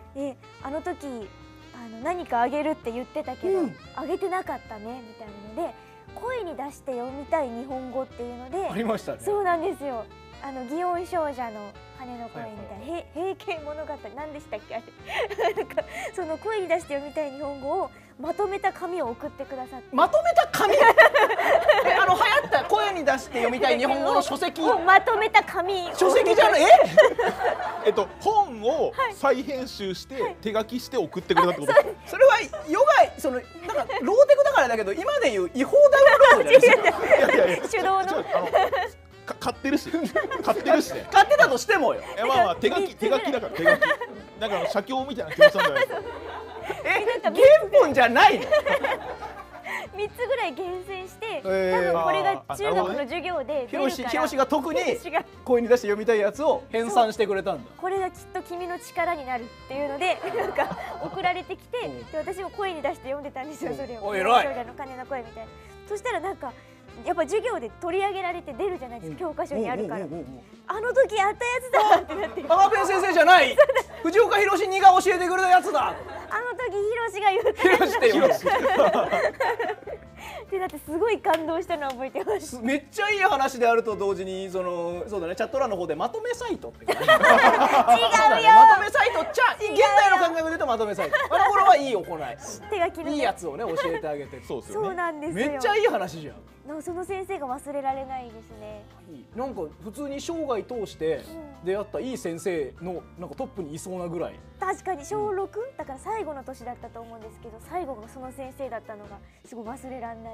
あの時何かあげるって言ってたけど、あげてなかったねみたいなので、声に出して読みたい日本語っていうのでありましたね。 そうなんですよ。祇園少女の羽の声みたいな、平家物語何でしたっけあれなんかその声に出して読みたい日本語をまとめた紙を送ってくださって、 まとめた紙流行った声に出して読みたい日本語の書籍をまとめた紙、 書籍じゃない本を再編集して手書きして送ってくれたってことですか？ それはヨガそのなんかローテクだからだけど今でいう違法ダウンロードじゃないですか。 手動の買ってるし買ってたとしてもよ。 まあ手書きだから手書きなんか写経みたいな気持ちなんじゃないですか？ 原本じゃないの？ 3つぐらい厳選して、多分これが中学の授業で出るから、 ひろしが特に声に出して読みたいやつを編纂してくれたんだ。 これがきっと君の力になるっていうのでなんか送られてきて、で私も声に出して読んでたんですよ、それを。 お偉い。 少女の鐘の声みたいな。そしたらなんかやっぱ授業で取り上げられて出るじゃないですか、教科書にあるから。あの時あったやつだってなって。 赤ペン先生じゃない。藤岡弘にが教えてくれたやつだ。 あの時ひろしが言ったやつだ。でだってすごい感動したのを覚えてます。 めっちゃいい話であると同時にそうだね、チャット欄の方でまとめサイトって違うよ。まとめサイト現代の考えで言うとまとめサイト。あの頃はいい行い。 手書きのいいやつをね教えてあげて。 そうなんですよ。 めっちゃいい話じゃん。 その先生が忘れられないですね。 なんか普通に生涯通して出会ったいい先生のなんかトップにいそうなぐらい。 確かに小6だから最後の年だったと思うんですけど、最後がその先生だったのがすごい忘れられないなって。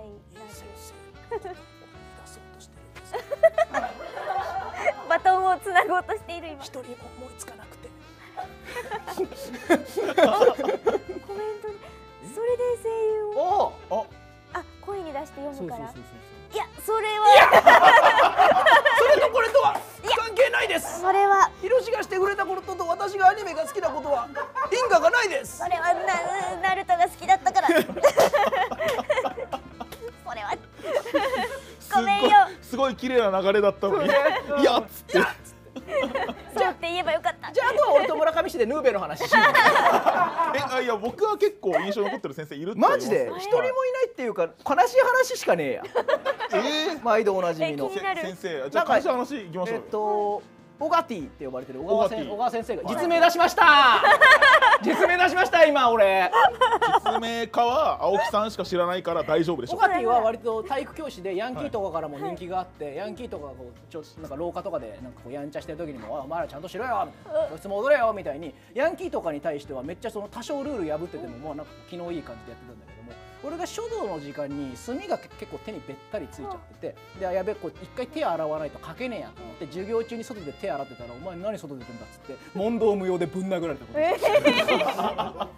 バトンをつなごうとしている今。 一人も思いつかなくて。 コメントでそれで声優を声に出して読むから。いやそれはそれとこれとは関係ないです。 それはひろしがしてくれたことと私がアニメが好きなことは因果がないです。 それはナルトが好きだったからそれはごめんよ。 すごい綺麗な流れだったのにいやっつってそうって言えばよかった。 じゃああとは俺と村上市でヌーベの話しよう。 いや僕は結構印象残ってる先生いるってマジで一人もいないっていうか悲しい話しかねえや。毎度おなじみの先生。じゃあ悲しい話いきましょう。 オガティって呼ばれてる小川先生が実名出しました。実名出しました今俺。 実名かは青木さんしか知らないから大丈夫でしょう。 オガティは割と体育教師でヤンキーとかからも人気があって、ヤンキーとかがこうちょっとなんか廊下とかでなんかこうやんちゃしてる時にもお前らちゃんとしろよみたいな、教室戻れよみたいにヤンキーとかに対してはめっちゃその多少ルール破っててももうなんか気のいい感じでやってたんだけども、俺が書道の時間に墨が結構手にべったりついちゃってて、でやべえこう一回手洗わないと書けねえやと思って授業中に外で手洗ってたらお前何外出てんだっつって問答無用でぶん殴られたこと。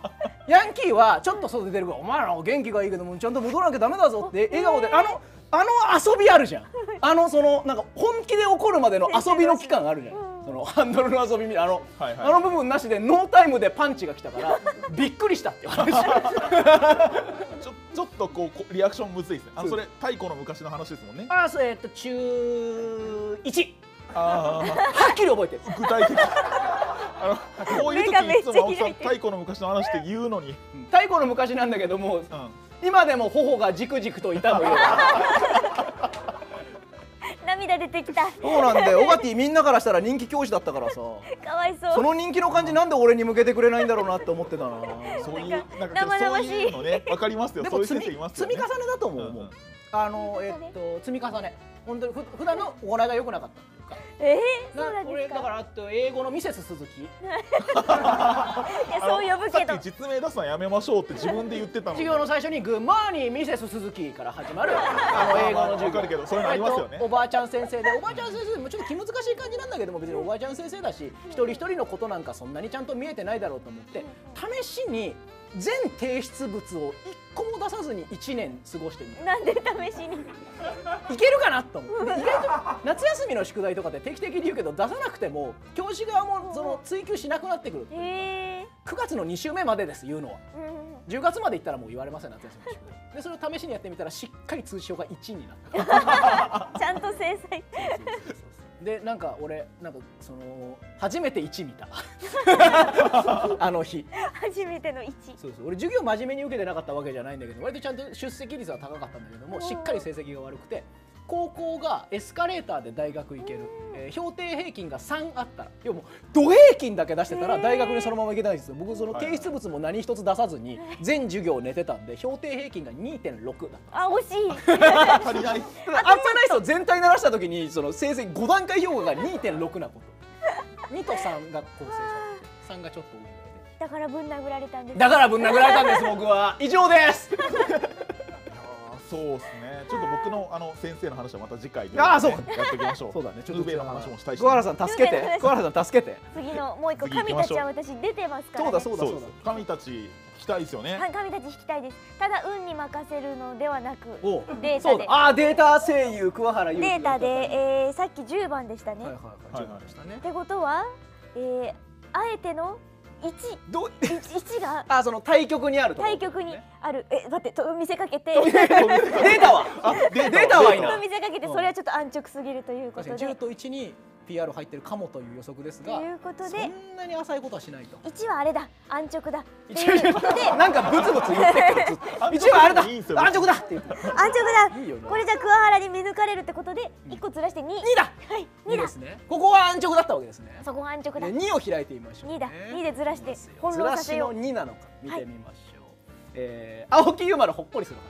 ヤンキーはちょっと外出てるからお前ら元気がいいけどもちゃんと戻らなきゃダメだぞって笑顔であの遊びあるじゃん。そのなんか本気で怒るまでの遊びの期間あるじゃん。そのハンドルの遊びみたいなあの部分なしでノータイムでパンチが来たからびっくりしたって話。 ちょっとこうリアクションむずいですね。それ太古の昔の話ですもんね。 中1。 はっきり覚えてる。 具体的。こういう時いつも青木さん太古の昔の話って言うのに。 太古の昔なんだけども、今でも頬がじくじくと痛むよ。 涙出てきた。 そうなんだよ。オガティみんなからしたら人気教師だったからさ。 かわいそう。 その人気の感じなんで俺に向けてくれないんだろうなって思ってたな。 そういうそういうのねわかりますよ。そういう先生いますよね。 積み重ねだと思う。もう積み重ね。本当に普段の行いが良くなかったっていうか。 そうなんですか。 俺だからあと英語のミセス鈴木。 いやそう呼ぶけど。 さっき実名出すのやめましょうって自分で言ってたの。 授業の最初にグッモーニーミセス鈴木から始まる英語の授業。 わかるけどそういうのありますよね。 おばあちゃん先生でおばあちゃん先生もちょっと気難しい感じなんだけども別におばあちゃん先生だし一人一人のことなんかそんなにちゃんと見えてないだろうと思って試しに全提出物を一個も出さずに1年過ごしてみた。 なんで試しにいけるかなと思って。意外と夏休みの宿題とかって定期的に言うけど出さなくても教師側もその追求しなくなってくる。9月の2週目までです言うのは。10月までいったらもう言われません夏休みの宿題で。それを試しにやってみたらしっかり通知表が1になった。 ちゃんと制裁。 でなんか俺なんかその初めて1見たあの日初めての1。 そうそう、俺授業真面目に受けてなかったわけじゃないんだけど、割とちゃんと出席率は高かったんだけども、しっかり成績が悪くて、高校がエスカレーターで大学行ける、評定平均が3あったら、要はもう土平均だけ出してたら大学にそのまま行けたんですよ。僕その提出物も何一つ出さずに全授業寝てたんで、評定平均が 2.6 だった。 あ、惜しい。 足りない。 あんまない人全体鳴らした時にその成績5段階評価が 2.6 なこと。2と3が構成されて、3がちょっと多いので。 だからぶん殴られたんです。 だからぶん殴られたんです僕は。以上です。 そうですね。ちょっと僕の先生の話はまた次回で、 そうやっていきましょう。 そうだね。 ちょっとヌーベイの話もしたいし。 桑原さん助けて。桑原さん助けて。 次のもう一個神たちは私出てますからね。 そうだ。 神たち聞きたいですよね。 神たち聞きたいです。ただ運に任せるのではなくデーそうだ。 タで。 データ声優桑原優。 データでさっき10番でしたね。 10番でしたね。 ってことはあえての1がその対極にあると。 対極にある。待ってと見せかけて。 データはいいな。 と見せかけてそれはちょっと安直すぎるということで。 10と1に PR 入ってるかもという予測ですが。 ということでそんなに浅いことはしないと。 1はあれだ安直だということで。 なんかブツブツ言ってる。1はあれだ安直だって言って。 安直だ。これじゃ桑原に見抜かれるってことで1個ずらして2 だ。 はい 2ですね。ここは安直だったわけですね。 そこが安直だ。 2を開いてみましょう。 2だ。2でずらして翻弄させよう。 ずらしの2なのか見てみましょう。青木優馬のほっこりする。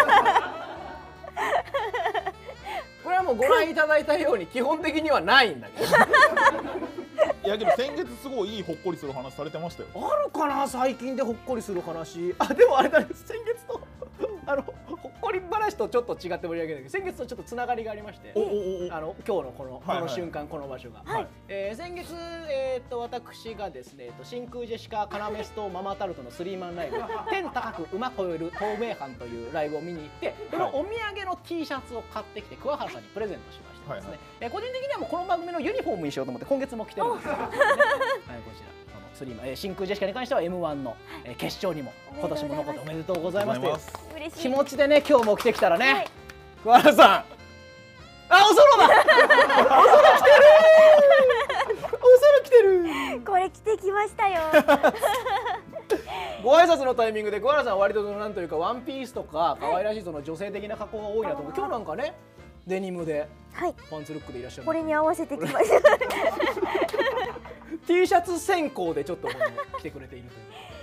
これはもうご覧いただいたように基本的にはないんだけど。 いやけど先月すごいいいほっこりする話されてましたよ。 あるかな最近でほっこりする話。でもあれだね、先月とほっこり話とちょっと違って盛り上げないけど、先月とちょっとつながりがありまして、今日のこの瞬間この場所が、先月私がですね、真空ジェシカカナメスとママタルトのスリーマンライブ天高く馬越える透明版というライブを見に行って、そのお土産の T シャツを買ってきて桑原さんにプレゼントしましたですね。個人的にはもうこの番組のユニフォームにしようと思って今月も着てるんですけど、こちらスリーマン真空ジェシカに関しては M1 の決勝にも今年も残っておめでとうございますという気持ちでね、今日も着てきたらね、桑原さん、おそろだ。おそろ来てる。おそろ来てる。 これ着てきましたよ。 ご挨拶のタイミングで桑原さんは割となんというかワンピースとか可愛らしいその女性的な格好が多いなと思う。今日なんかねデニムでパンツルックでいらっしゃる。 これに合わせてきました。 T シャツ先行でちょっと来てくれているという。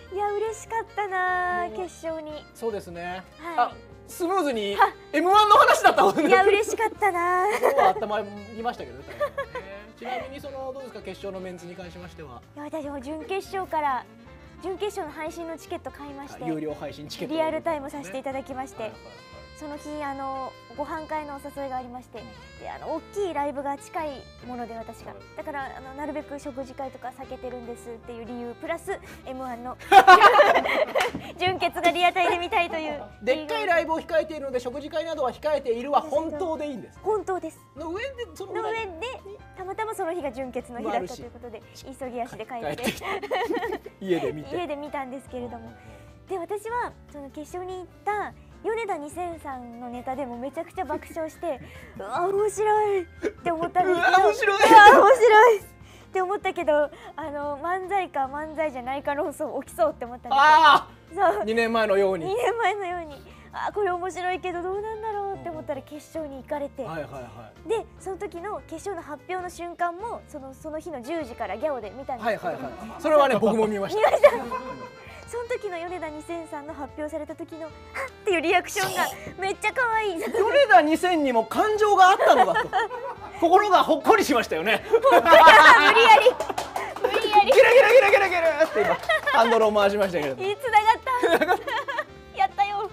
いや嬉しかったな決勝に。 そうですね。スムーズに M1 の話だったもんね。 いや嬉しかったな。 今日は頭にましたけど。ちなみにそのどうですか決勝のメンツに関しましては。 いや私も準決勝から準決勝の配信のチケット買いまして、 有料配信チケットリアルタイムさせていただきまして。その日ご飯会のお誘いがありまして、で大きいライブが近いもので私がだからなるべく食事会とか避けてるんですっていう理由プラス M1 の準決がリアタイで見たいというでっかいライブを控えているので食事会などは控えているは本当でいいんです。 本当です。 の上でたまたまその日が準決の日だったということで急ぎ足で帰って家で見たんですけれども、で私はその決勝に行った米田2000さんのネタでもめちゃくちゃ爆笑してうわ面白いって思ったんですけど面白いって思ったけど漫才か漫才じゃないか論争起きそうって思ったんですよ。 2年前のようにこれ面白いけどどうなんだろうって思ったら決勝に行かれて、でその時の決勝の発表の瞬間もその日の10時からギャオで見たんですけど、 それはね僕も見ました。 その時の米田2000さんの発表された時の「はっ!」っていうリアクションがめっちゃ可愛い。 米田2000にも感情があったのだと心がほっこりしましたよね。 無理やりゲラって今ハンドルを回しましたけれども、 つながったやったよ。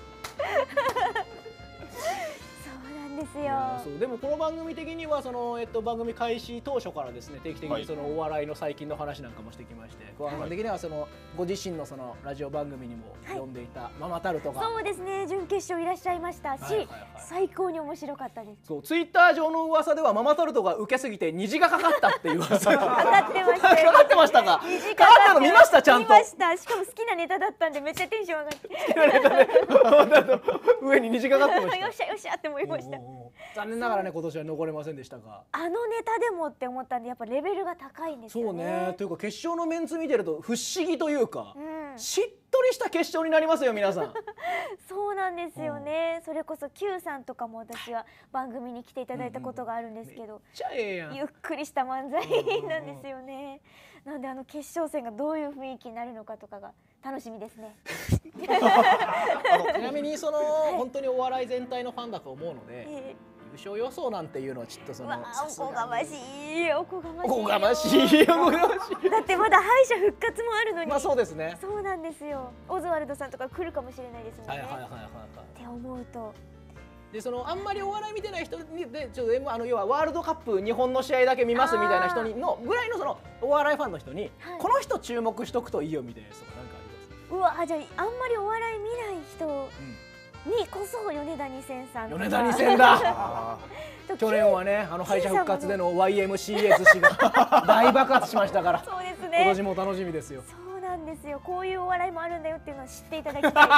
ですよ。 でもこの番組的にはその番組開始当初からですね定期的にそのお笑いの最近の話なんかもしてきまして、桑原さん的にはそのご自身のそのラジオ番組にも呼んでいたママタルトがそうですね準決勝いらっしゃいましたし、最高に面白かったです。 そうツイッター上の噂ではママタルトが受けすぎて虹がかかったっていう噂がかかってましたよ。 かかってましたか。かかったの見ましたちゃんと。 見ました。しかも好きなネタだったんでめっちゃテンション上がって。 上に虹かかってました。 よっしゃよっしゃって思いました。 残念ながらね今年は残れませんでしたが、 あのネタでもって思ったんでやっぱレベルが高いんですよね。 そうね、というか決勝のメンツ見てると不思議というか、 うん、 しっとりした決勝になりますよ皆さん。 そうなんですよね、それこそ Q さんとかも私は番組に来ていただいたことがあるんですけど、 めっちゃええやん。 ゆっくりした漫才なんですよね。なんで決勝戦がどういう雰囲気になるのかとかが楽しみですね。 ちなみに本当にお笑い全体のファンだと思うので、優勝予想なんていうのはちょっとおこがましい、おこがましい、 おこがましい、おこがましい。 だってまだ敗者復活もあるのに。 まあそうですね。 そうなんですよ。オズワルドさんとか来るかもしれないですもんね。 はいはいはいはい。 って思うと。 であんまりお笑い見てない人にでちょっと要はワールドカップ日本の試合だけ見ますみたいな人にのぐらいのお笑いファンの人に、はい、この人注目しとくといいよみたいなやつとかなんかあります？ うわ、じゃああんまりお笑い見ない人にこそ米田2000さんとか。 米田2000だ。去年はね敗者復活での YMCA 寿司が大爆発しましたから。 そうですね。 今年も楽しみですよ。 そうなんですよ。こういうお笑いもあるんだよっていうのを知っていただきたい。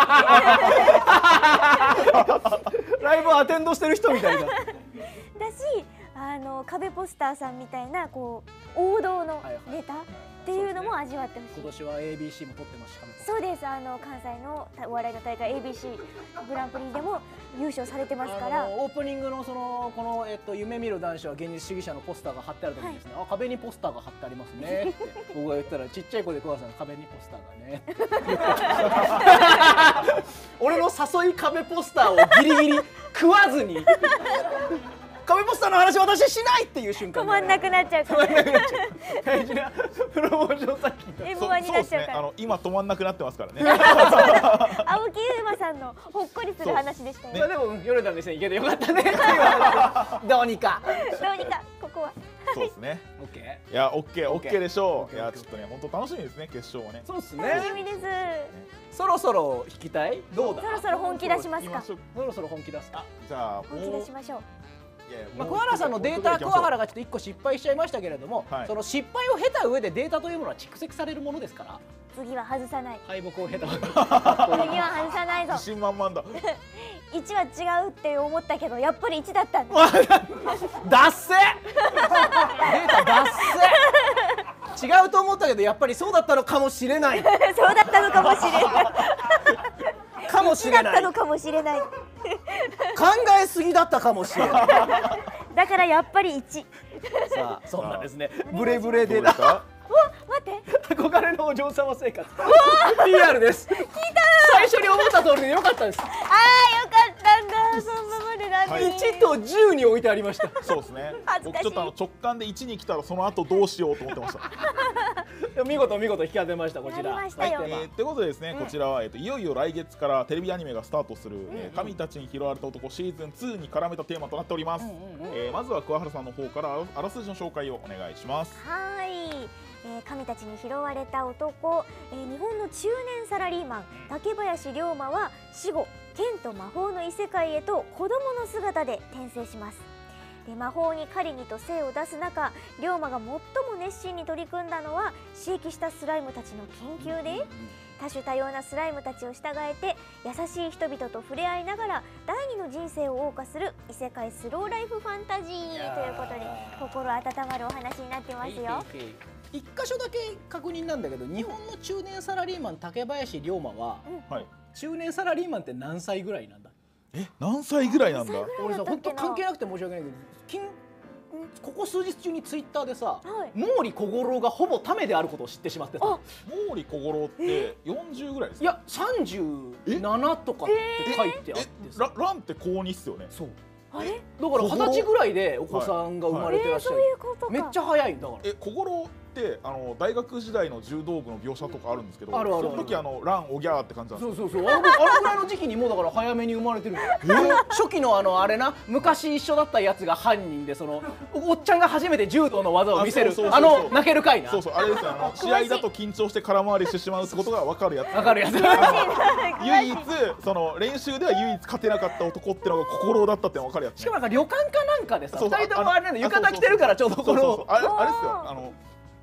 ライブアテンドしてる人みたいだ。だし壁ポスターさんみたいな王道のネタっていうのも味わってほしい。 今年は ABC も撮ってますし。 そうです。関西のお笑いの大会 ABC グランプリでも優勝されてますから。 オープニングのこの夢見る男子は現実主義者のポスターが貼ってある時にですね、壁にポスターが貼ってありますねって僕が言ったらちっちゃい子で桑田さん壁にポスターがね。俺の誘い壁ポスターをギリギリ食わずに。壁ポスターの話私しないっていう瞬間止まんなくなっちゃうから。 大事なプロモーション作品。 M1 になっちゃうから。 今止まんなくなってますからね。 青木優馬さんのほっこりする話でしたよ。 でも米田ですね、いけてよかったね。どうにかここは。 そうですね。 オッケー。いやオッケーでしょう。いやちょっとね本当楽しみですね決勝はね。 そうですね。 楽しみです。 そろそろ引きたい？どうだ？ そろそろ本気出しますか。 そろそろ本気出すか。 じゃあ本気出しましょう。 桑原さんのデータ桑原がちょっと1個失敗しちゃいましたけれども、その失敗を経た上でデータというものは蓄積されるものですから、 次は外さない。 敗北を経た次は外さないぞ。 自信満々だ。 1は違うって思ったけどやっぱり1だったんだ。 脱せデータ脱せ違うと思ったけどやっぱりそうだったのかもしれない。 そうだったのかもしれない。 かもしれない。 だったのかもしれない。 考えすぎだったかもしれない。 だからやっぱり1。 さあそんなですねブレブレでだ。 待って憧れのお嬢様生活 PR です。聞いた。最初に思った通りでよかったです。 ああよかったんだ。そのままでなんで 1と10に置いてありました。 そうですね。僕ちょっと直感で1に来たらその後どうしようと思ってました。 見事引き当てましたこちら。 ということでですね、こちらはいよいよ来月からテレビアニメがスタートする神たちに拾われた男シーズン2に絡めたテーマとなっております。まずは桑原さんの方からあらすじの紹介をお願いします。 はい。神たちに拾われた男、日本の中年サラリーマン竹林龍馬は死後剣と魔法の異世界へと子供の姿で転生します。魔法に狩りにと精を出す中、龍馬が最も熱心に取り組んだのは飼育したスライムたちの研究で、多種多様なスライムたちを従えて優しい人々と触れ合いながら第二の人生を謳歌する異世界スローライフファンタジーということで心温まるお話になってますよ。 一箇所だけ確認なんだけど、日本の中年サラリーマン竹林龍馬は、中年サラリーマンって何歳ぐらいなんだ？ 何歳ぐらいなんだ？ 俺さ本当関係なくて申し訳ないけど、ここ数日中にツイッターでさ、毛利小五郎がほぼためであることを知ってしまってた。 毛利小五郎って40ぐらいですか？ いや37とかって書いてあってさ、 ランって高2っすよね。 そう。だから20歳ぐらいでお子さんが生まれてらっしゃる。めっちゃ早いんだから。 小五郎って大学時代の柔道部の描写とかあるんですけど、その時ランおぎゃーって感じなんですよ。 そうあのぐらいの時期にもうだから早めに生まれてる。初期のあれな、昔一緒だったやつが犯人で、おっちゃんが初めて柔道の技を見せる泣けるかいな。 そうあれですよ。試合だと緊張して空回りしてしまうってことが分かるやつ。唯一練習では唯一勝てなかった男ってのが小五郎だったって分かるやつ。 しかもなんか旅館かなんかでさ、2人ともあれなんだ、浴衣着てるからちょうどこのあれですよ。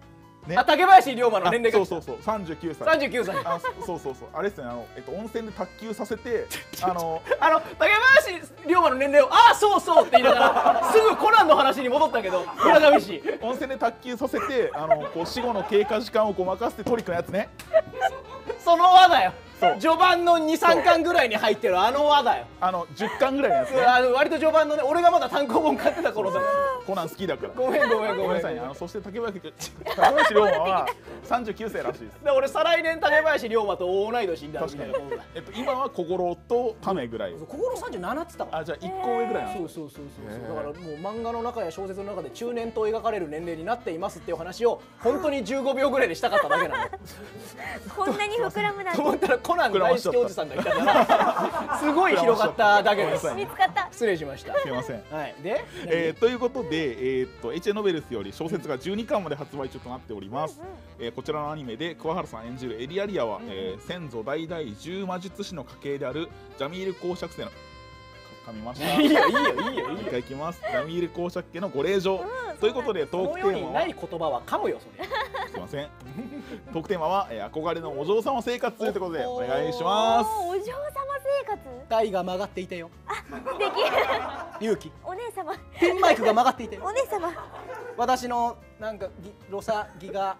ね、 竹林涼真の年齢がそう39歳。 39歳。 そうあれですね、温泉で卓球させて竹林涼真の年齢をそうって言いながらすぐコナンの話に戻ったけど、村上氏温泉で卓球させてこう死後の経過時間をごまかしてトリックのやつね。 その輪だよ。序盤の2、3巻ぐらいに入ってるあの輪だよ。 10巻ぐらいのやつね。 割と序盤のね、俺がまだ単行本買ってた頃だ。 コナン好きだから。 ごめんなさいね。そして竹林涼真は39歳らしいです。 で俺再来年竹林涼真と同い年になるみたいなことだ。 今は小五郎と亀ぐらい。 小五郎37っつったから。 じゃあ1個上ぐらいなの。 そうだからもう漫画の中や小説の中で中年と描かれる年齢になっていますっていう話を本当に15秒ぐらいでしたかっただけなの。 こんなに膨らむなんて。 と思ったらコナン大好きおじさんがいたからすごい広がっただけです。 見つかった。 失礼しました。 すいません。 はい。で、 ということでHA ノベルスより小説が12巻まで発売中となっております。こちらのアニメで桑原さん演じるエリアリアは先祖代々獣魔術師の家系であるジャミール公爵家の噛みました。 いいよ。 一回いきます。ジャミール公爵家のご令嬢ということでトークテーマはない言葉は噛むよそれ。 すいません。トークテーマは憧れのお嬢様生活ということでお願いします。 お嬢様生活。 体が曲がっていたよ。 できる。 勇気。 お姉様。 ピンマイクが曲がっていたよ。 お姉様。 私のなんかロサギが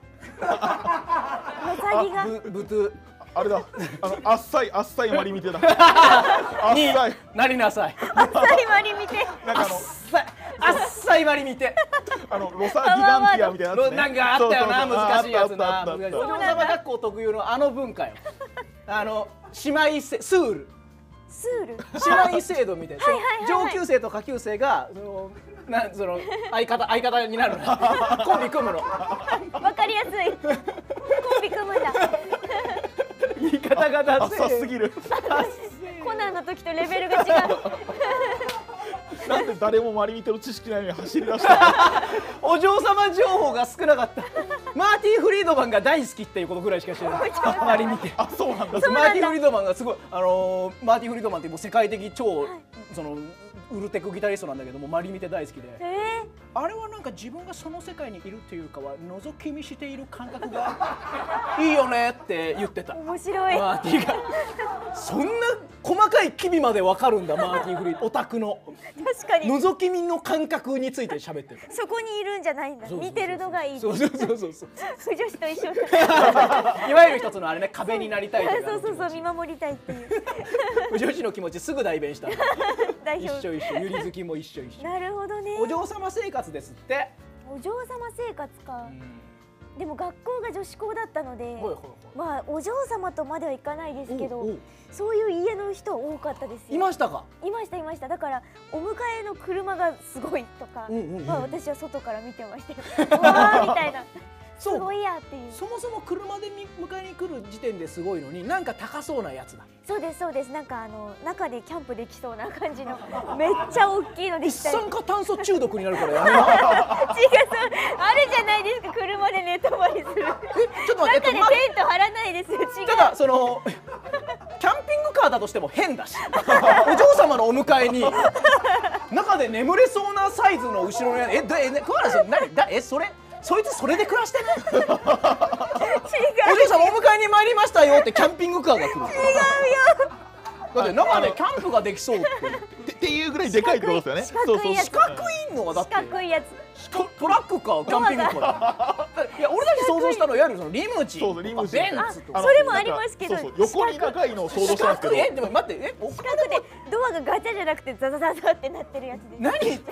ブトゥ。 あれだ、あっさい割り見てだ。あっさい。 何なさい。 あっさい割り見て。 あっさい割り見て。 ロサギガンティアみたいなやつね。 なんかあったよな、難しいやつな。おお嬢様学校特有のあの文化よ。姉妹スール。姉妹制度みたいな。上級生と下級生がその相方になるコンビ組むの。 わかりやすい。コンビ組むんだ。 言い方がダセ浅すぎる。 コナンの時とレベルが違う。 なんで誰も割り見てる知識ないのに走り出したお嬢様情報が少なかった。マーティー・フリードマンが大好きっていうことぐらいしか知らない。割り見て。 そうなんだ。 マーティー・フリードマンがすごいマーティー・フリードマンってもう世界的超ウルテクギタリストなんだけども、割り見て大好きで。あれはなんか自分がその世界にいるというかは覗き見している感覚がいいよねって言ってた。 面白い。 マーティーがそんな細かい機微までわかるんだ。マーティー・フリーオタクの確かに覗き見の感覚について喋ってる。 そこにいるんじゃないんだ。見てるのがいい。 そう不女子と一緒だ。いわゆる一つのあれね、壁になりたいとか。 そう見守りたいっていう不女子の気持ちすぐ代弁した。一緒ゆり好きも一緒。 なるほどね。 お嬢様生活ですって。 お嬢様生活か。でも学校が女子校だったので、まあお嬢様とまではいかないですけど、そういう家の人多かったですよ。 いましたか？ いました。だからお迎えの車がすごいとか、まあ私は外から見てましたよ。わーみたいな。すごいやっていう。 そもそも車で迎えに来る時点ですごいのに、なんか高そうなやつだ。 そうです。なんか中でキャンプできそうな感じのめっちゃ大きいのでした。 一酸化炭素中毒になるからやめ違う、あるじゃないですか、車で寝泊まりする。 ちょっと待って、 中でテント張らないですよ。違う。 ただキャンピングカーだとしても変だし、お嬢様のお迎えに中で眠れそうなサイズの後ろのやつ、桑原さんそいつそれで暮らしてる？違う。お嬢様お迎えに参りましたよってキャンピングカーが来る。違うよ。だって中でキャンプができそうっていうぐらいでかいってことですよね。 四角いのはだって四角いやつ。 トラックかキャンピングカー。いや俺たち想像したのはいわゆるリムジン、ベンツとか。 それもありますけど。 横に長いのを想像したんですけど。 でも待って、 四角でドアがガチャじゃなくてザザザザってなってるやつです。 何言って？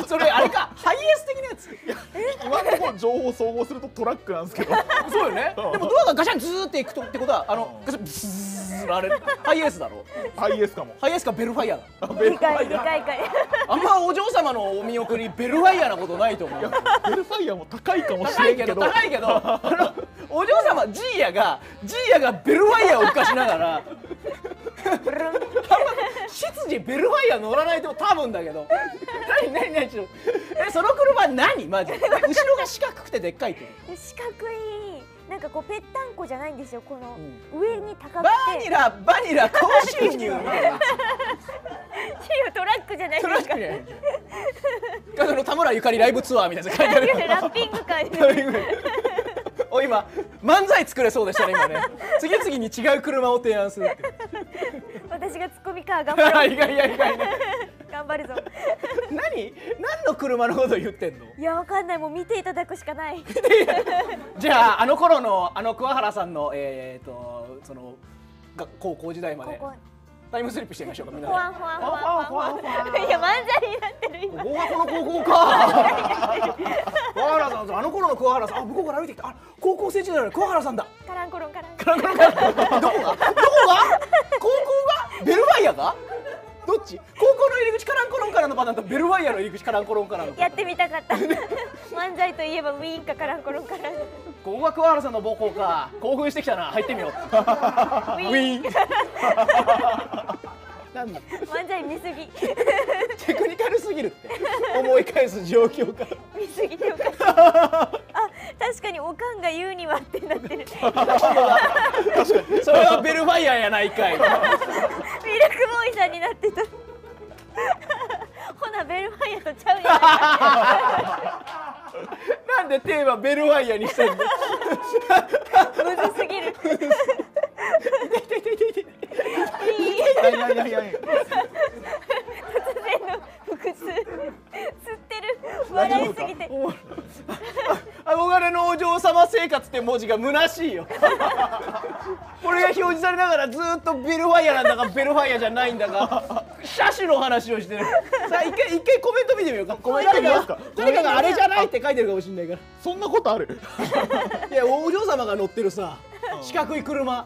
それあれか、ハイエース的なやつ。 今のところ情報総合するとトラックなんですけど。 そうよね。でもドアがガシャンズーっていくとってことはガシャンブスーあれハイエースだろ。 ハイエースかも。 ハイエースかベルファイアだ。 でかいかい。 あんまお嬢様のお見送りベルファイアなことないと思う。 ベルファイアも高いかもしれんけど。 高いけどお嬢様ジーヤがベルファイアを浮かしながら執事ベルファイア乗らないと多分だけど。何その車何マジで。後ろが四角くてでっかいって。 四角い。なんかこうぺったんこじゃないんですよ。この上に高くて。 バニラ高収入みたいな。 トラックじゃないですか。 田村ゆかりライブツアーみたいな書いてある。 ラッピングカー。 お今漫才作れそうでしたね今ね。次々に違う車を提案するって。 私がツッコミか頑張ろう。 意外ね。 頑張るぞ。 何の車のこと言ってんの？ いやわかんない、もう見ていただくしかない。 じゃああの頃の桑原さんのその高校時代までタイムスリップしてみましょうかみんなで。 ほわんほわんほわんほわん。いや漫才になってる今。 大学の高校か。桑原さん、あの頃の桑原さん、向こうから歩いてきた。高校生時代の桑原さんだ。 カランコロンカラン。 どこが？高校が？ベルファイアが？どっち？高校の入り口カランコロンからのパターンとベルファイアの入り口カランコロンからの。 やってみたかった。漫才といえばウィーンかカランコロンから。 ここが桑原さんの母校か。興奮してきたな。入ってみよう。ウィーン。なんだ。 漫才見すぎ。 テクニカルすぎるって思い返す状況か。 見すぎてよかった。あ、確かにおかんが言うにはってなってる。 確かに。それはベルファイアやないかい。 ミルクボーイさんになってた。ほなベルファイアとちゃうやん。 なんでテーマベルファイアにしてんの？ むずすぎる。 何突然の腹痛。吸ってる。笑いすぎて。 憧れのお嬢様生活って文字が虚しいよ。これが表示されながらずっとベルファイアなんだかベルファイアじゃないんだか車種の話をしてる。さあ一回コメント見てみようか。誰かがあれじゃないって書いてるかもしれないから。 そんなことある？ いやお嬢様が乗ってるさ四角い車。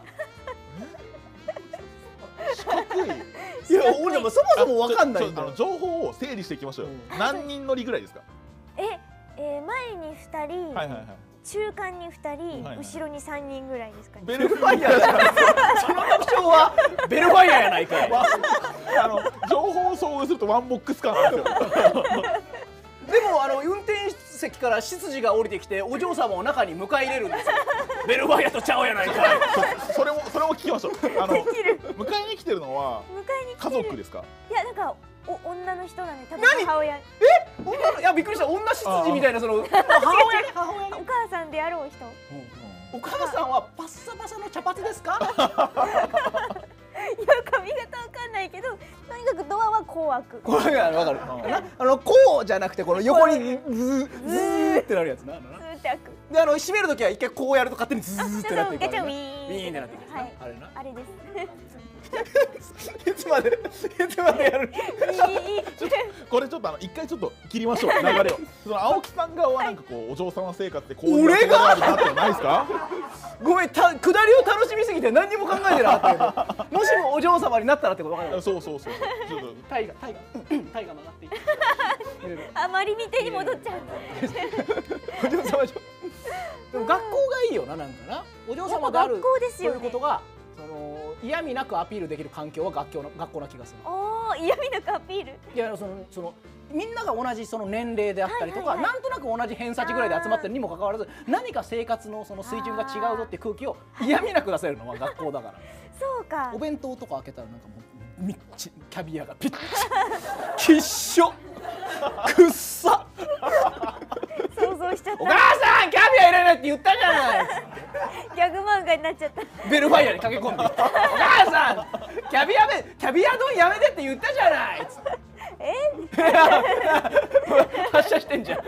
四角い。 いや俺でもそもそも分かんないんだよ。 情報を整理していきましょうよ。何人乗りぐらいですか？ 前に2人、中間に2人、後ろに3人ぐらいですかね。 ベルファイアじゃない。その特徴はベルファイアやないかい。 情報を総合するとワンボックス感なんですよ。 でも運転席から執事が降りてきてお嬢様を中に迎え入れるんですよ。ベルファイアとちゃうやないかい。 それも聞きましょう。迎えに来てるのは家族ですか？ いやなんか女の人なんで多分母親。 女のいやびっくりした。女執事みたいなその母親。 お母さんであろう人。 お母さんはパッサパサの茶髪ですか？ いや髪型わかんないけどとにかくドアはこう開く。 これがわかる。こうじゃなくてこの横にズーってなるやつな。 ズーって開く。 で閉めるときは一回こうやると勝手にズーってなっていくから。 ウィーンってなっていく。あれな。 あれです。 いつまでやる？ これちょっと一回ちょっと切りましょう流れを。その青木さん側はなんかこうお嬢様生活でこういう俺があるなってないですか？ ごめん下りを楽しみすぎて何にも考えてなかったけど、もしもお嬢様になったらってこと分かる？そう。タイが曲がっていって。 あまりに手に戻っちゃう。 お嬢様でも学校がいいよななんかな。お嬢様であるそういうことが。嫌味なくアピールできる環境は学校な気がする。 嫌味なくアピール。 いやそのみんなが同じその年齢であったりとか、なんとなく同じ偏差値ぐらいで集まってるにもかかわらず、何か生活のその水準が違うぞって空気を嫌味なく出せるのは学校だから。 そうか。 お弁当とか開けたらなんかもうみっちキャビアがピッチきっしょくっさ。 想像しちゃった。 お母さんキャビアいらないって言ったじゃない。 ギャグ漫画になっちゃった。 ベルファイアに駆け込んでお母さんキャビア丼やめてって言ったじゃないっつって。発射してんじゃん。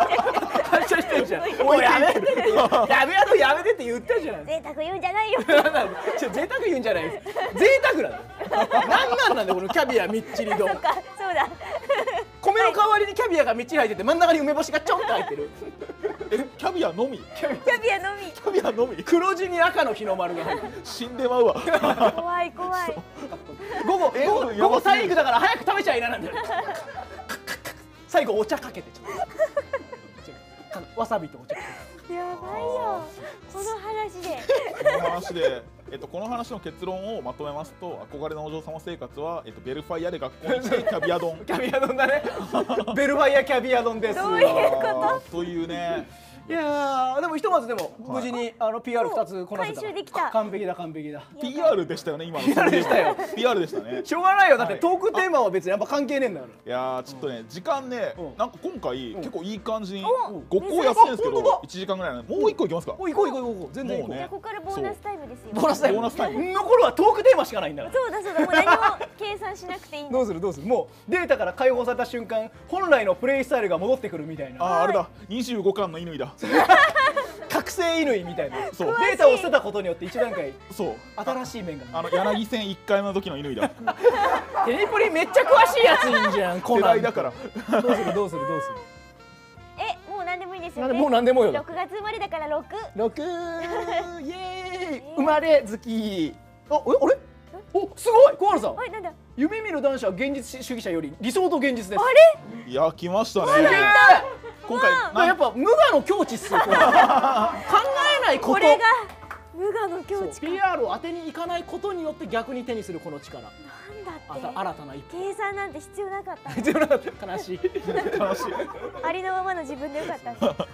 もうやめてってキャビア丼やめてって言ったじゃない。 贅沢言うんじゃないよ。 贅沢言うんじゃない。贅沢なの。なんだよこのキャビアみっちり丼。 そうかそうだ。 米の代わりにキャビアがみっちり入ってて真ん中に梅干しがちょんと入ってる。 キャビアのみ。 キャビアのみ。 黒地に赤の日の丸が入ってる。 死んでまうわ。 怖い。 午後体育だから早く食べちゃいななんだよ。最後お茶かけてちょっとわさびとお茶かけて。 やばいよこの話で。この話の結論をまとめますと、憧れのお嬢様生活はベルファイアで学校に来てキャビア丼。 キャビア丼だね。ベルファイアキャビア丼です。 どういうこと？ というね。 いやでもひとまずでも無事にPR2 つこなせた。 回収できた。 完璧だ完璧だ。 PR でしたよね今の。 PR でしたよ。 PR でしたね。 しょうがないよ、だってトークテーマは別にやっぱ関係ねえんだから。 いやちょっとね時間ねなんか今回結構いい感じにお 5個やってるんですけあ本当だど1時間ぐらいなのでもう1個いきますか。 おい行こう行こう行こう全然行こう。 もうねじゃあここからボーナスタイムですよ。 ボーナスタイム。 ボーナスタイム残るはトークテーマしかないんだから。 そうだそうだ、もう何も計算しなくていいんだ。 どうするどうする、もうデータから解放された瞬間本来のプレイスタイルが戻ってくるみたいな。 あれだ25巻の乾だ。 覚醒乾みたいな。 そうデータを捨てたことによって一段階そう新しい面が。 柳戦1回目の時の乾だ。 テニプリめっちゃ詳しいやついいんじゃん。コ世ナン代だから。 どうするどうするどうする。 もう何でもいいですよね。 もう何でもよ。 6月生まれだから6。 6イエーイ生まれ月。あれおすごい小原さん。 はい、なんだ。 夢見る男子は現実主義者より理想と現実です。 いや来ましたね。今回やっぱ無我の境地っすよ。考えないこと。 これが無我の境地か。 PR を当てにいかないことによって逆に手にするこの力。 なんだって新たな一歩。 計算なんて必要なかった。 必要なかった悲しい。 悲しい。 ありのままの自分でよかったんです。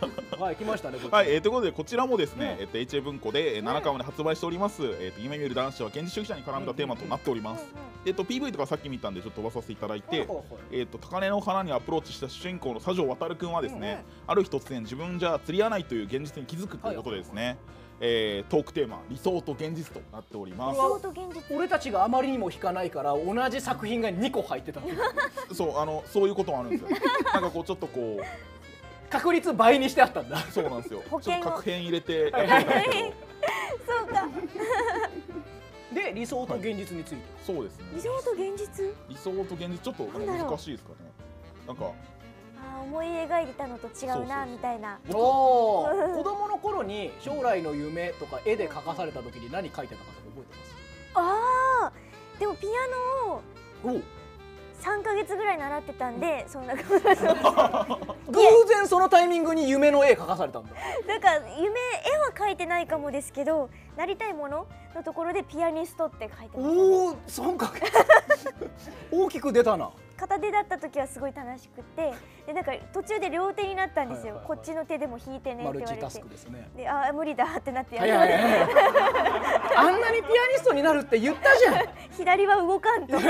はい来ましたね。こっちはい、ということでこちらもですね、HA 文庫で7巻まで発売しております夢見る男子は現実主義者に絡めたテーマとなっております。PV とかさっき見たんでちょっと飛ばさせていただいて、高嶺の花にアプローチした主人公の佐城航君はですね、ある日突然自分じゃ釣り合わないという現実に気づくということでですね、トークテーマ理想と現実となっております。 理想と現実。 俺たちがあまりにも引かないから同じ作品が2個入ってた。 そういうこともあるんですよ。なんかこうちょっとこう確率倍にしてあったんだ。 そうなんですよ。 保険をちょっと確変入れて。 そうか。 で理想と現実について。 そうですね。 理想と現実。 理想と現実ちょっと難しいですかね。なんか思い描いてたのと違うなみたいな。 おー子供の頃に将来の夢とか絵で描かされた時に何描いてたか覚えてああ、でもピアノをます？ 3ヶ月ぐらい習ってたんで、そんな偶然そのタイミングに夢の絵描かされたんだ。 なんか絵は描いてないかもですけど、なりたいもののところでピアニストって書いてました。 おお、3ヶ月大きく出たな。 片手だった時はすごい楽しくて、でなんか途中で両手になったんですよ。こっちの手でも弾いてねって言われて、 マルチタスクですね。 で無理だってなってやめあんなにピアニストになるって言ったじゃん。 左は動かんと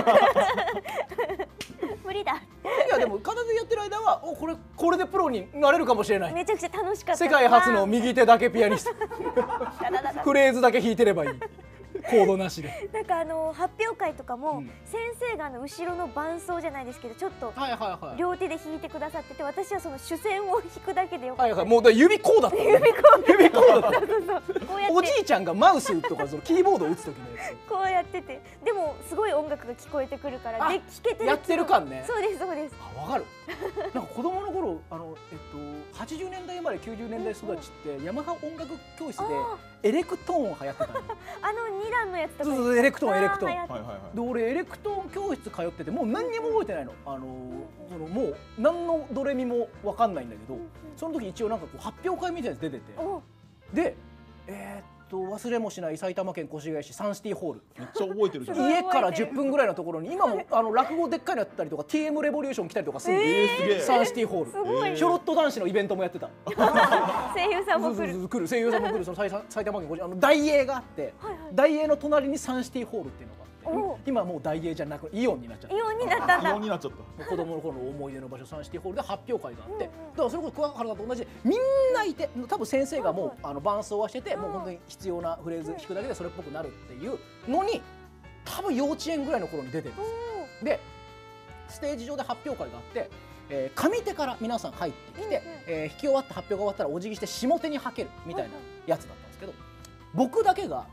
無理だ。 いやでも片手やってる間はこれでプロになれるかもしれない。 めちゃくちゃ楽しかった。 世界初の右手だけピアニスト。フレーズだけ弾いてればいい。コードなしで。 なんか発表会とかも、先生が後ろの伴奏じゃないですけど、ちょっと両手で弾いてくださってて、私はその主線を弾くだけでよかった。 もう指こうだった。指こうだった。おじいちゃんがマウスとかキーボードを打つ時のやつ。 こうやってて、でもすごい音楽が聞こえてくるから、で弾けてる。 やってる感ね。 そうですそうです。 わかる。なんか子供の頃80年代生まれ90年代育ちってヤマハ音楽教室でエレクトーン流行ってたの。 2段のやつとか。 そうエレクトーン。で俺エレクトーン教室通っててもう何にも覚えてないの。もう何のドレミもわかんないんだけど、その時一応なんか発表会みたいなやつ出てて、で忘れもしない埼玉県越谷市サンシティホール。 めっちゃ覚えてるじゃん。 家から10分ぐらいのところに今も落語でっかいのやったりとか TM レボリューション来たりとかするサンシティホール。ヒョロット男子のイベントもやってた。 声優さんも来る。 声優さんも来る。その埼玉県越谷大英があって、大英の隣にサンシティホールっていうのがあって、今もう大英じゃなくイオンになっちゃった。 イオンになったんだ。 イオンになっちゃった。 子供の頃の思い出の場所サンシティホールで発表会があって、だからそれこそ桑原さんと同じでみんないて、多分先生がもう伴奏はしてて、もう本当に必要なフレーズ弾くだけでそれっぽくなるっていうのに多分幼稚園ぐらいの頃に出てるんですよ。でステージ上で発表会があって、上手から皆さん入ってきて、弾き終わって発表が終わったらお辞儀して下手にはけるみたいなやつだったんですけど、僕だけが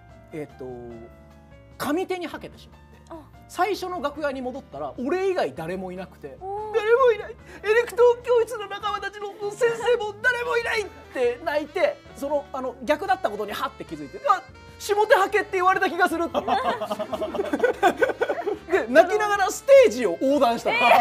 上手にはけてしまって。最初の楽屋に戻ったら俺以外誰もいなくて、誰もいない、エレクトーン教室の仲間たちの先生も誰もいないって泣いて、逆だったことにハッて気づいて、下手はけって言われた気がするってで泣きながらステージを横断したの。で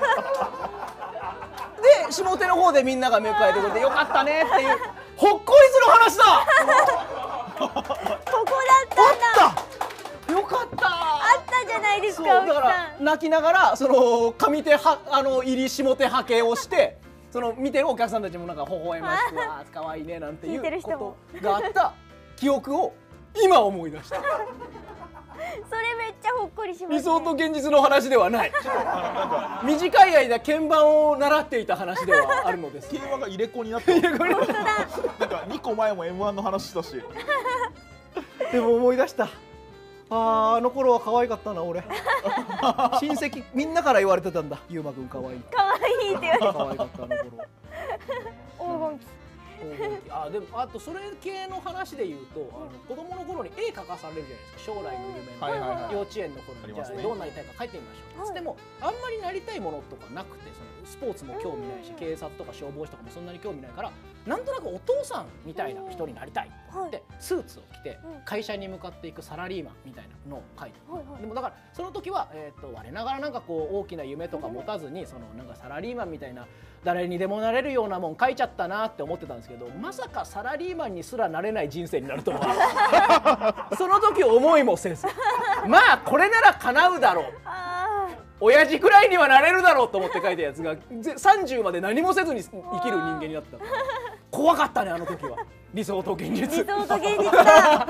下手の方でみんなが目を変えてくれてよかったねっていうほっこりする話だ。 ここだったんだ。 よかった。 あったじゃないですか。 だから泣きながら上手入り下手はけをして、 その見てるお客さんたちもなんか微笑ましくわ可愛いねなんていうことがあった記憶を今思い出した。 それめっちゃほっこりしますね。 理想と現実の話ではない。短い間鍵盤を習っていた話ではあるのです。 競馬が入れ子になってなんか2個前も M1 の話したし。 でも思い出した。あの頃は可愛かったな俺。親戚みんなから言われてたんだ。ゆうまくん可愛い。 可愛いって言われて。 可愛かったあの頃。 黄金期。 でもあとそれ系の話で言うと、子供の頃に絵描かされるじゃないですか。将来の夢の幼稚園の頃にじゃあどうなりたいか描いてみましょう。でもあんまりなりたいものとかなくて、そのスポーツも興味ないし、警察とか消防士とかもそんなに興味ないから、なんとなくお父さんみたいな人になりたいってスーツを着て会社に向かっていくサラリーマンみたいなのを描いて、でもだからその時は我ながらなんかこう大きな夢とか持たずに、そのなんかサラリーマンみたいな誰にでもなれるようなもん描いちゃったなって思ってたんですけど、まさかサラリーマンにすらなれない人生になるとはその時思いもせず、まあこれなら叶うだろう、親父くらいにはなれるだろうと思って書いたやつが30まで何もせずに生きる人間になった。怖かったねあの時は。理想と現実。 理想と現実だ。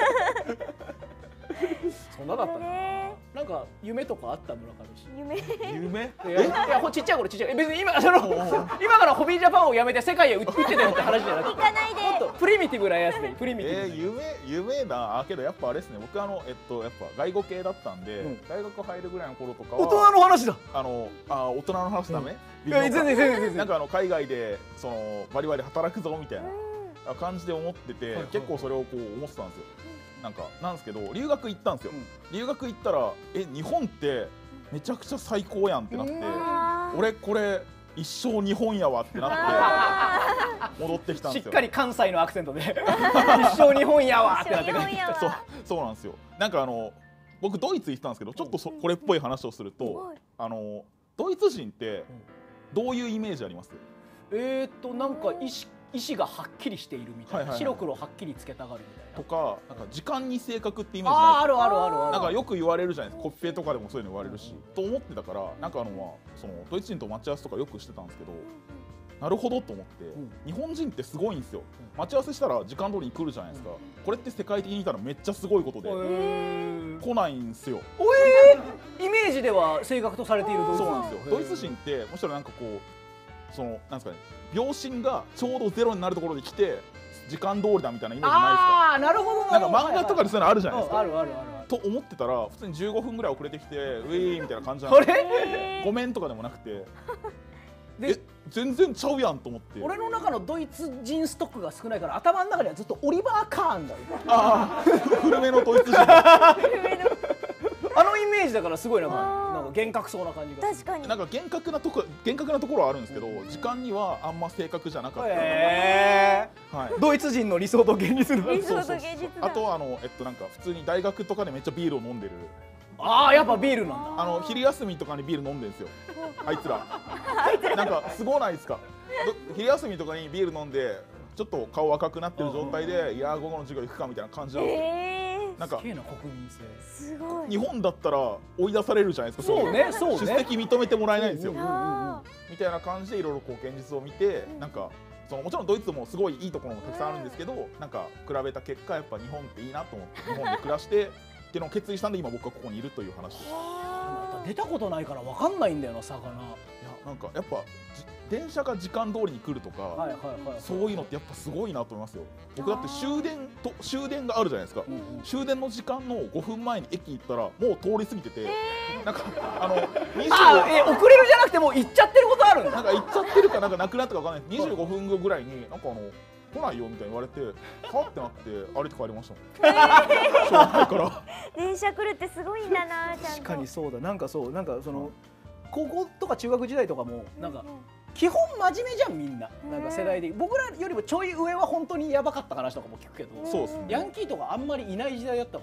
そんなだったね。なんか夢とかあった村上氏。 夢？ いやちっちゃい頃ちっちゃい。別に今からホビージャパンをやめて世界へ売ってたよって話じゃなくて。 行かないで。 もっとプリミティブなやつで。プリミティブ。 夢だ。けどやっぱあれですね。僕やっぱ外語系だったんで、大学入るぐらいの頃とかは。 大人の話だ。 大人の話ダメ？ 全然。 なんか海外でそのバリバリ働くぞみたいな感じで思ってて、結構それをこう思ってたんですよ。なんですけど留学行ったんですよ。留学行ったら日本ってめちゃくちゃ最高やんってなって、俺これ一生日本やわってなって戻ってきたんですよ。 しっかり関西のアクセントで一生日本やわってなってそうなんですよ。なんか僕ドイツ行ったんですけど、ちょっとこれっぽい話をすると、ドイツ人ってどういうイメージあります？ なんか意志がはっきりしているみたいな、白黒はっきりつけたがるみたいな。 とか、なんか時間に正確ってイメージないですか？ ある。 なんかよく言われるじゃないですか。コピペとかでもそういうの言われるし、と思ってたから、なんかそのドイツ人と待ち合わせとかよくしてたんですけど、なるほどと思って、日本人ってすごいんですよ。待ち合わせしたら時間通りに来るじゃないですか。これって世界的に見たらめっちゃすごいことで、来ないんですよ。 イメージでは正確とされている。 そうなんですよ。ドイツ人ってむしろなんかこうなんですかね、秒針がちょうどゼロになるところに来て時間通りだみたいなイメージないですか？ ああ、なるほど。 なんか漫画とかでそういうのあるじゃないですか。 ある。 と思ってたら普通に15分ぐらい遅れてきてウィーみたいな感じなんですよ。ごめんとかでもなくて、全然ちゃうやんと思って。 俺の中のドイツ人ストックが少ないから頭の中ではずっとオリバー・カーンだよ。 古めのドイツ人。 あのイメージだからすごいなんか厳格そうな感じが。 確かに。 なんか厳格なところはあるんですけど、時間にはあんま正確じゃなかった。 ドイツ人の理想と現実の。 あとなんか普通に大学とかでめっちゃビールを飲んでる。 やっぱビールなんだ。 昼休みとかにビール飲んでるんですよ。あいつら。なんかすごないですか。昼休みとかにビール飲んでちょっと顔赤くなってる状態で、いや午後の授業行くかみたいな感じなんですよ。なんか国民性すごい。 日本だったら追い出されるじゃないですか。 そうね。 出席認めてもらえないんですよ。みたいな感じでいろいろこう現実を見て、なんかもちろんドイツもすごいいいところもたくさんあるんですけど、なんか比べた結果やっぱ日本っていいなと思って日本で暮らしてっていうのを決意したんで今僕はここにいるという話です。 出たことないから分かんないんだよな、魚。 なんかやっぱ電車が時間通りに来るとか、そういうのってやっぱすごいなと思いますよ。僕だって終電があるじゃないですか。終電の時間の5分前に駅行ったらもう通り過ぎてて、なんか遅れるじゃなくてもう行っちゃってることあるんだ。 なんか行っちゃってるかなんかなくなったか分かんない。25分後ぐらいになんか来ないよみたいに言われて、はってなって歩いて帰りましたもん。から電車来るってすごいんだな。 確かにそうだ。なんかその高校とか中学時代とかもなんか基本真面目じゃんみんな。なんか世代で僕らよりもちょい上は本当にやばかった話とかも聞くけど、 そうですね。 ヤンキーとかあんまりいない時代だったから、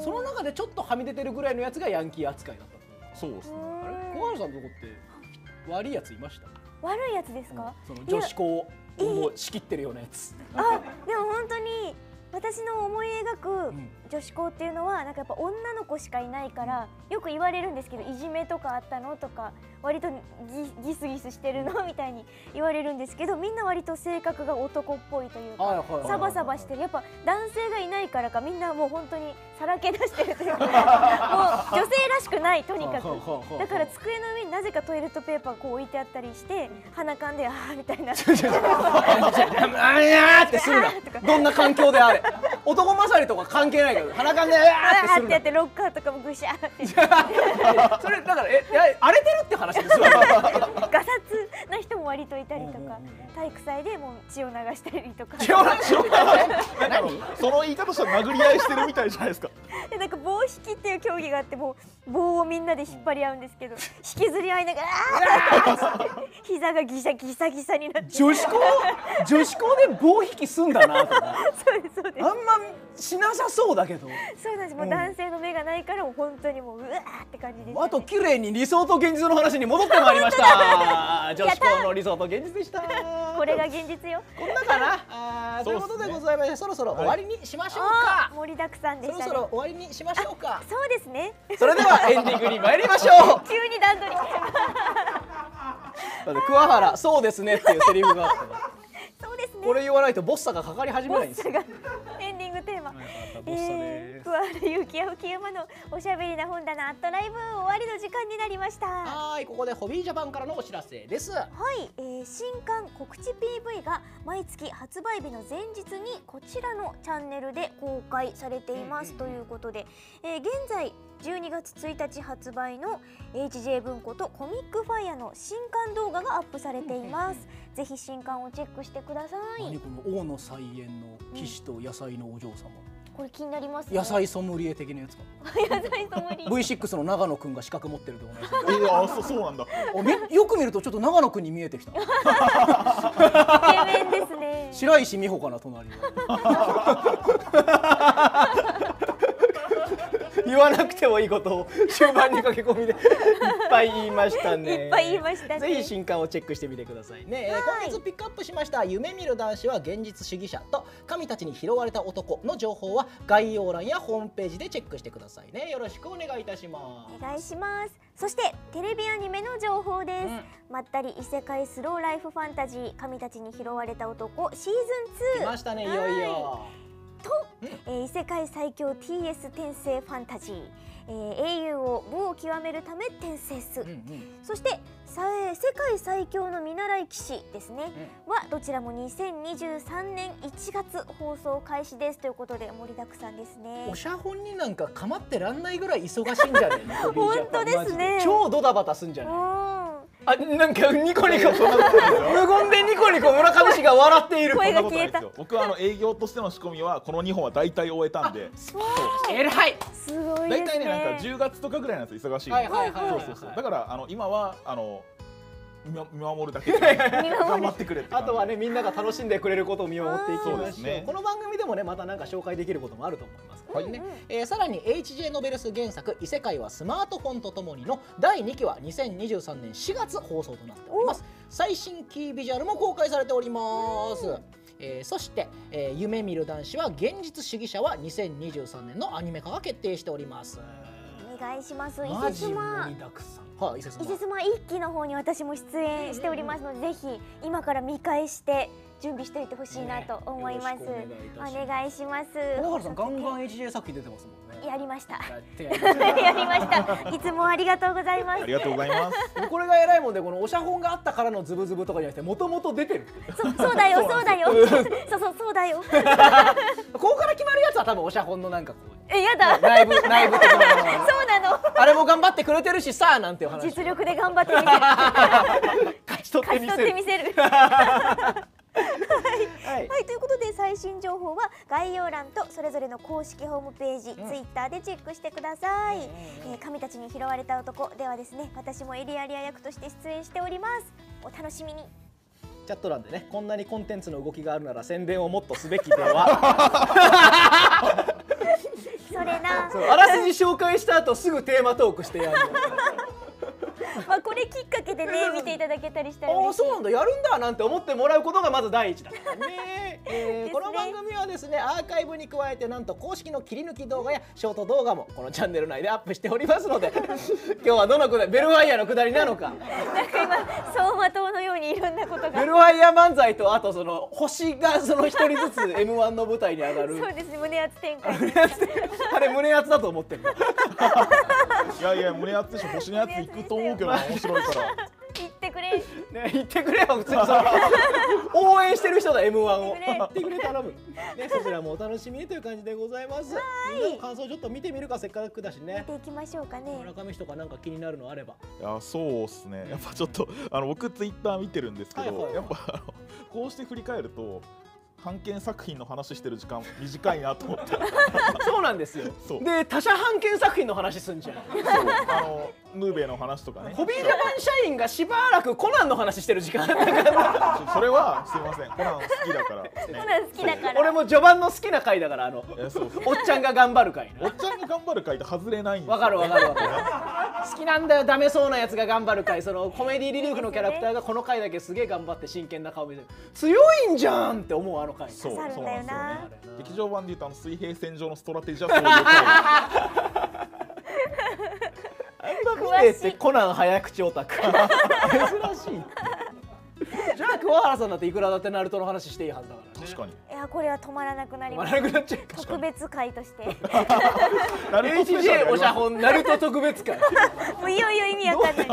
その中でちょっとはみ出てるぐらいのやつがヤンキー扱いだった。 そうですね。 小原さんのとこって悪いやついました？ 悪いやつですか？ その女子校を仕切ってるようなやつ。 でも本当に私の思い描く女子校っていうのはなんかやっぱ女の子しかいないからよく言われるんですけど、いじめとかあったのとか割とギスギスしてるのみたいに言われるんですけど、みんな割と性格が男っぽいというかサバサバしてる。やっぱ男性がいないからかみんなもう本当にさらけ出してるというかもう女性らしくないとにかく。だから机の上になぜかトイレットペーパーこう置いてあったりして鼻かんであーみたいなあやーってするな。どんな環境であれ。男勝りとか関係ないから鼻かんであーってするな。 やってロッカーとかもぐしゃーってそれだから荒れてるって話ですよ。 ガサツな人も割といたりとか、体育祭でもう血を流したりとか。 血を流したり。何？ その言い方したら殴り合いしてるみたいじゃないですか。 でなんか棒引きっていう競技があって、もう棒をみんなで引っ張り合うんですけど、引きずり合いながら膝がギシャギサギサになって。 女子校で棒引きすんだなとか。 そうですそうです。 あんましなさそうだけど。 そうなんです。もう男性の目がないからもう本当にもううわーって感じです、ね。 あと綺麗に理想と現実の話に戻ってまいりました。女子校の理想と現実でした。 これが現実よ。 こんなかな。ということでございまして、そろそろ終わりにしましょうか。 盛りだくさんでしたね。 そろそろ終わりにしましょうか。 そうですね。 それではエンディングに参りましょう。 急に段取り。 桑原そうですねっていうセリフがあって。 そうですね。 これ言わないとボッサがかかり始めないんですよ。 エンディングテーマ。桑原ゆきや浮山のおしゃべりな本棚アットライブ終わりの時間になりました。 はい、ここでホビージャパンからのお知らせです。 はい、新刊告知 PV が毎月発売日の前日にこちらのチャンネルで公開されていますということで、現在12月1日発売の HJ 文庫とコミックファイアの新刊動画がアップされています。ぜひ新刊をチェックしてください。 何この大野菜園の騎士と野菜のお嬢様。 これ気になりますね。 野菜ソムリエ的なやつか。 野菜ソムリエ。 V6 の長野くんが資格持ってると同じ。 そうなんだ。 よく見るとちょっと長野くんに見えてきた。イケメンですね。 白石美穂かな隣の。言わなくてもいいことを終盤に駆け込みでいっぱい言いましたね。 いっぱい言いましたね。 ぜひ新刊をチェックしてみてくださいね。今月ピックアップしました夢見る男子は現実主義者と神たちに拾われた男の情報は概要欄やホームページでチェックしてくださいね。よろしくお願いいたします。 お願いします。そしてテレビアニメの情報です。まったり異世界スローライフファンタジー神たちに拾われた男シーズン2。 来ましたね、いよいよ。 と、異世界最強 TS 転生ファンタジー、英雄を武を極めるため転生す、そして世界最強の見習い騎士ですね、はどちらも2023年1月放送開始ですということで盛りだくさんですね。 おしゃほんになんか構ってらんないぐらい忙しいんじゃねえの。 本当ですね。 超ドタバタすんじゃねえ。あ、なんかニコニコ無言でニコニコ村上氏が笑っている。 声が消えた。 僕は営業としての仕込みはこの2本は大体終えたんで。 えらい。 すごいですね。 大体ね、なんか10月とかぐらいなんですよ、忙しい。そうだから今は見守るだけで頑張ってくれって。 あとはね、みんなが楽しんでくれることを見守っていきましょう。この番組でもね、またなんか紹介できることもあると思いますからね。さらに HJ ノベルス原作異世界はスマートフォンとともにの第2期は2023年4月放送となっております。最新キービジュアルも公開されております。そして、夢見る男子は現実主義者は2023年のアニメ化が決定しております。 お願いします。伊勢妻。はい、伊勢妻1期の方に私も出演しておりますので、ぜひ今から見返して準備しておいてほしいなと思います。お願いします。 小原さんガンガン HJ 作品出てますもんね。 やりました。やりました。いつもありがとうございます。 ありがとうございます。 これが偉いもんで、このおしゃ本があったからのズブズブとかじゃなくて、もともと出てる。 そうだよ、そうだよ。そうだよ。 ここから決まるやつは多分おしゃ本のなんかこう。 やだ。 内部的な。そうなの。 あれも頑張ってくれてるしさあなんていう話。 実力で頑張ってみせる。 勝ち取ってみせる。 はい、ということで最新情報は概要欄とそれぞれの公式ホームページ、Twitter でチェックしてください。神たちに拾われた男ではですね、私もエリアリア役として出演しております。お楽しみに。 チャット欄でね、こんなにコンテンツの動きがあるなら宣伝をもっとすべきでは。 それな。 あらすじ紹介した後すぐテーマトークしてやる。 まあこれきっかけででね見ていただけたりしたら嬉しい。 ああそうなんだ、やるんだなんて思ってもらうことがまず第一だからね。この番組はですねアーカイブに加えてなんと公式の切り抜き動画やショート動画もこのチャンネル内でアップしておりますので今日はどのくだり、ベルファイアのくだりなのか、 なんか今走馬灯のようにいろんなことが。 ベルファイア漫才とあとその星がその一人ずつ M1 の舞台に上がるそうですね、胸熱展開。 あれ胸熱だと思ってるの。 いやいや胸熱でしょ、星のやつ行くと思うけどな、面白いから。 言ってくれ。 ね、言ってくれよ、普通にそれ応援してる人だ M1 を言言ってくれ頼む、ね、そちらもお楽しみにという感じでございます。みんなの感想ちょっと見てみるか、せっかくだしね。 見ていきましょうかね。 村上氏とかなんか気になるのあれば。 いやそうっすね、やっぱちょっと僕ツイッター見てるんですけど、 はいはいやっぱこうして振り返ると版権作品の話してる時間短いなと思ってそうなんですよ。 そうで他社版権作品の話すんじゃん。 そうヌーベイの話とかね。 ホビージャパン社員がしばらくコナンの話してる時間だからそれはすいません、コナン好きだから、ね、 コナン好きだから。 俺も序盤の好きな回だからそうおっちゃんが頑張る回な。 おっちゃんが頑張る回って外れないんですよ。 わかるわかるわかる。好きなんだよ、ダメそうなやつが頑張る回、そのコメディリリーフのキャラクターがこの回だけすげえ頑張って真剣な顔見せる、強いんじゃんって思うあの回。 そう刺さるんだよな。 そうなんですよね。劇場版で言うと水平線上のストラテジーはそういう回あんま見ねえってコナン早口オタク珍しい。じゃあ桑原さんだっていくらだってナルトの話していいはずだからね。 確かに。 いやこれは止まらなくなります。 止まらなくなっちゃうか。 特別会として。 ナルトスペシャルや HJ おりますしゃほんナルト特別会。 もういよいよ意味わかんない。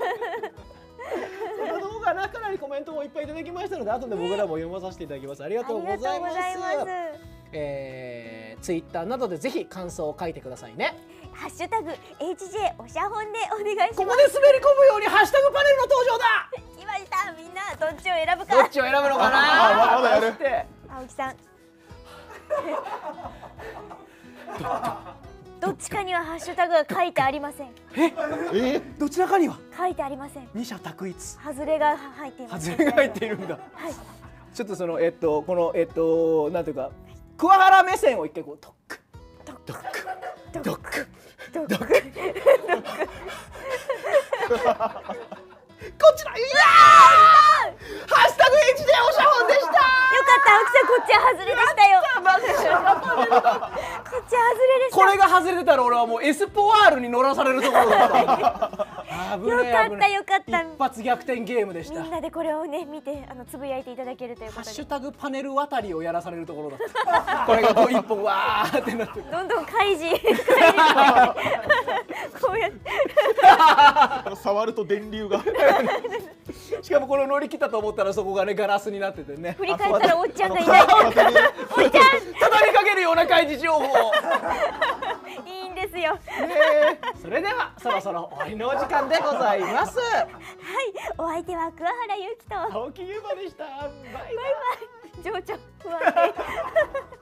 その動画なかなりコメントもいっぱいいただきましたので後で僕らも読まさせていただきます。ありがとうございます。 ありがとうございます。 ツイッターなどでぜひ感想を書いてくださいね。 ハッシュタグ HJ おしゃほんでお願いしここます。 で滑り込むようにハッシュタグパネルの登場だ。 来ました。みんなどっちを選ぶか。 どっちを選ぶのかな。 まだやるって青木さん。どっちかにはハッシュタグが書いてありません。 どちらかには書いてありません。 二者択一。 外れが入っています。 外れが入っているんだ。 はい。 ちょっとそのこのなんていうか桑原目線を一回こうトックドッドックドッドックドック。 こちら、いやーハッシュタグ HJ おしゃほんでした。 よかった青木さん、こっちは外れでしたよ。こっちは外れでした。 これが外れてたら俺はもうエスポワールに乗らされるところだった危ねえよかった危ねえよかった。 一発逆転ゲームでした。 みんなでこれをね見てつぶやいていただけるということで、 ハッシュタグパネル渡りをやらされるところだったこれがこう一本わーってなってどんどん開示こうやって触ると電流がしかもこの乗り切ったと思ったらそこがねガラスになっててね振り返ったらおっちゃんがいない。 畳みかけるような開示情報いいんですよ。 それではそろそろ終わりのお時間でございます。 はい、お相手は桑原ゆきと青木優馬でした。バイバイ。 情緒不安定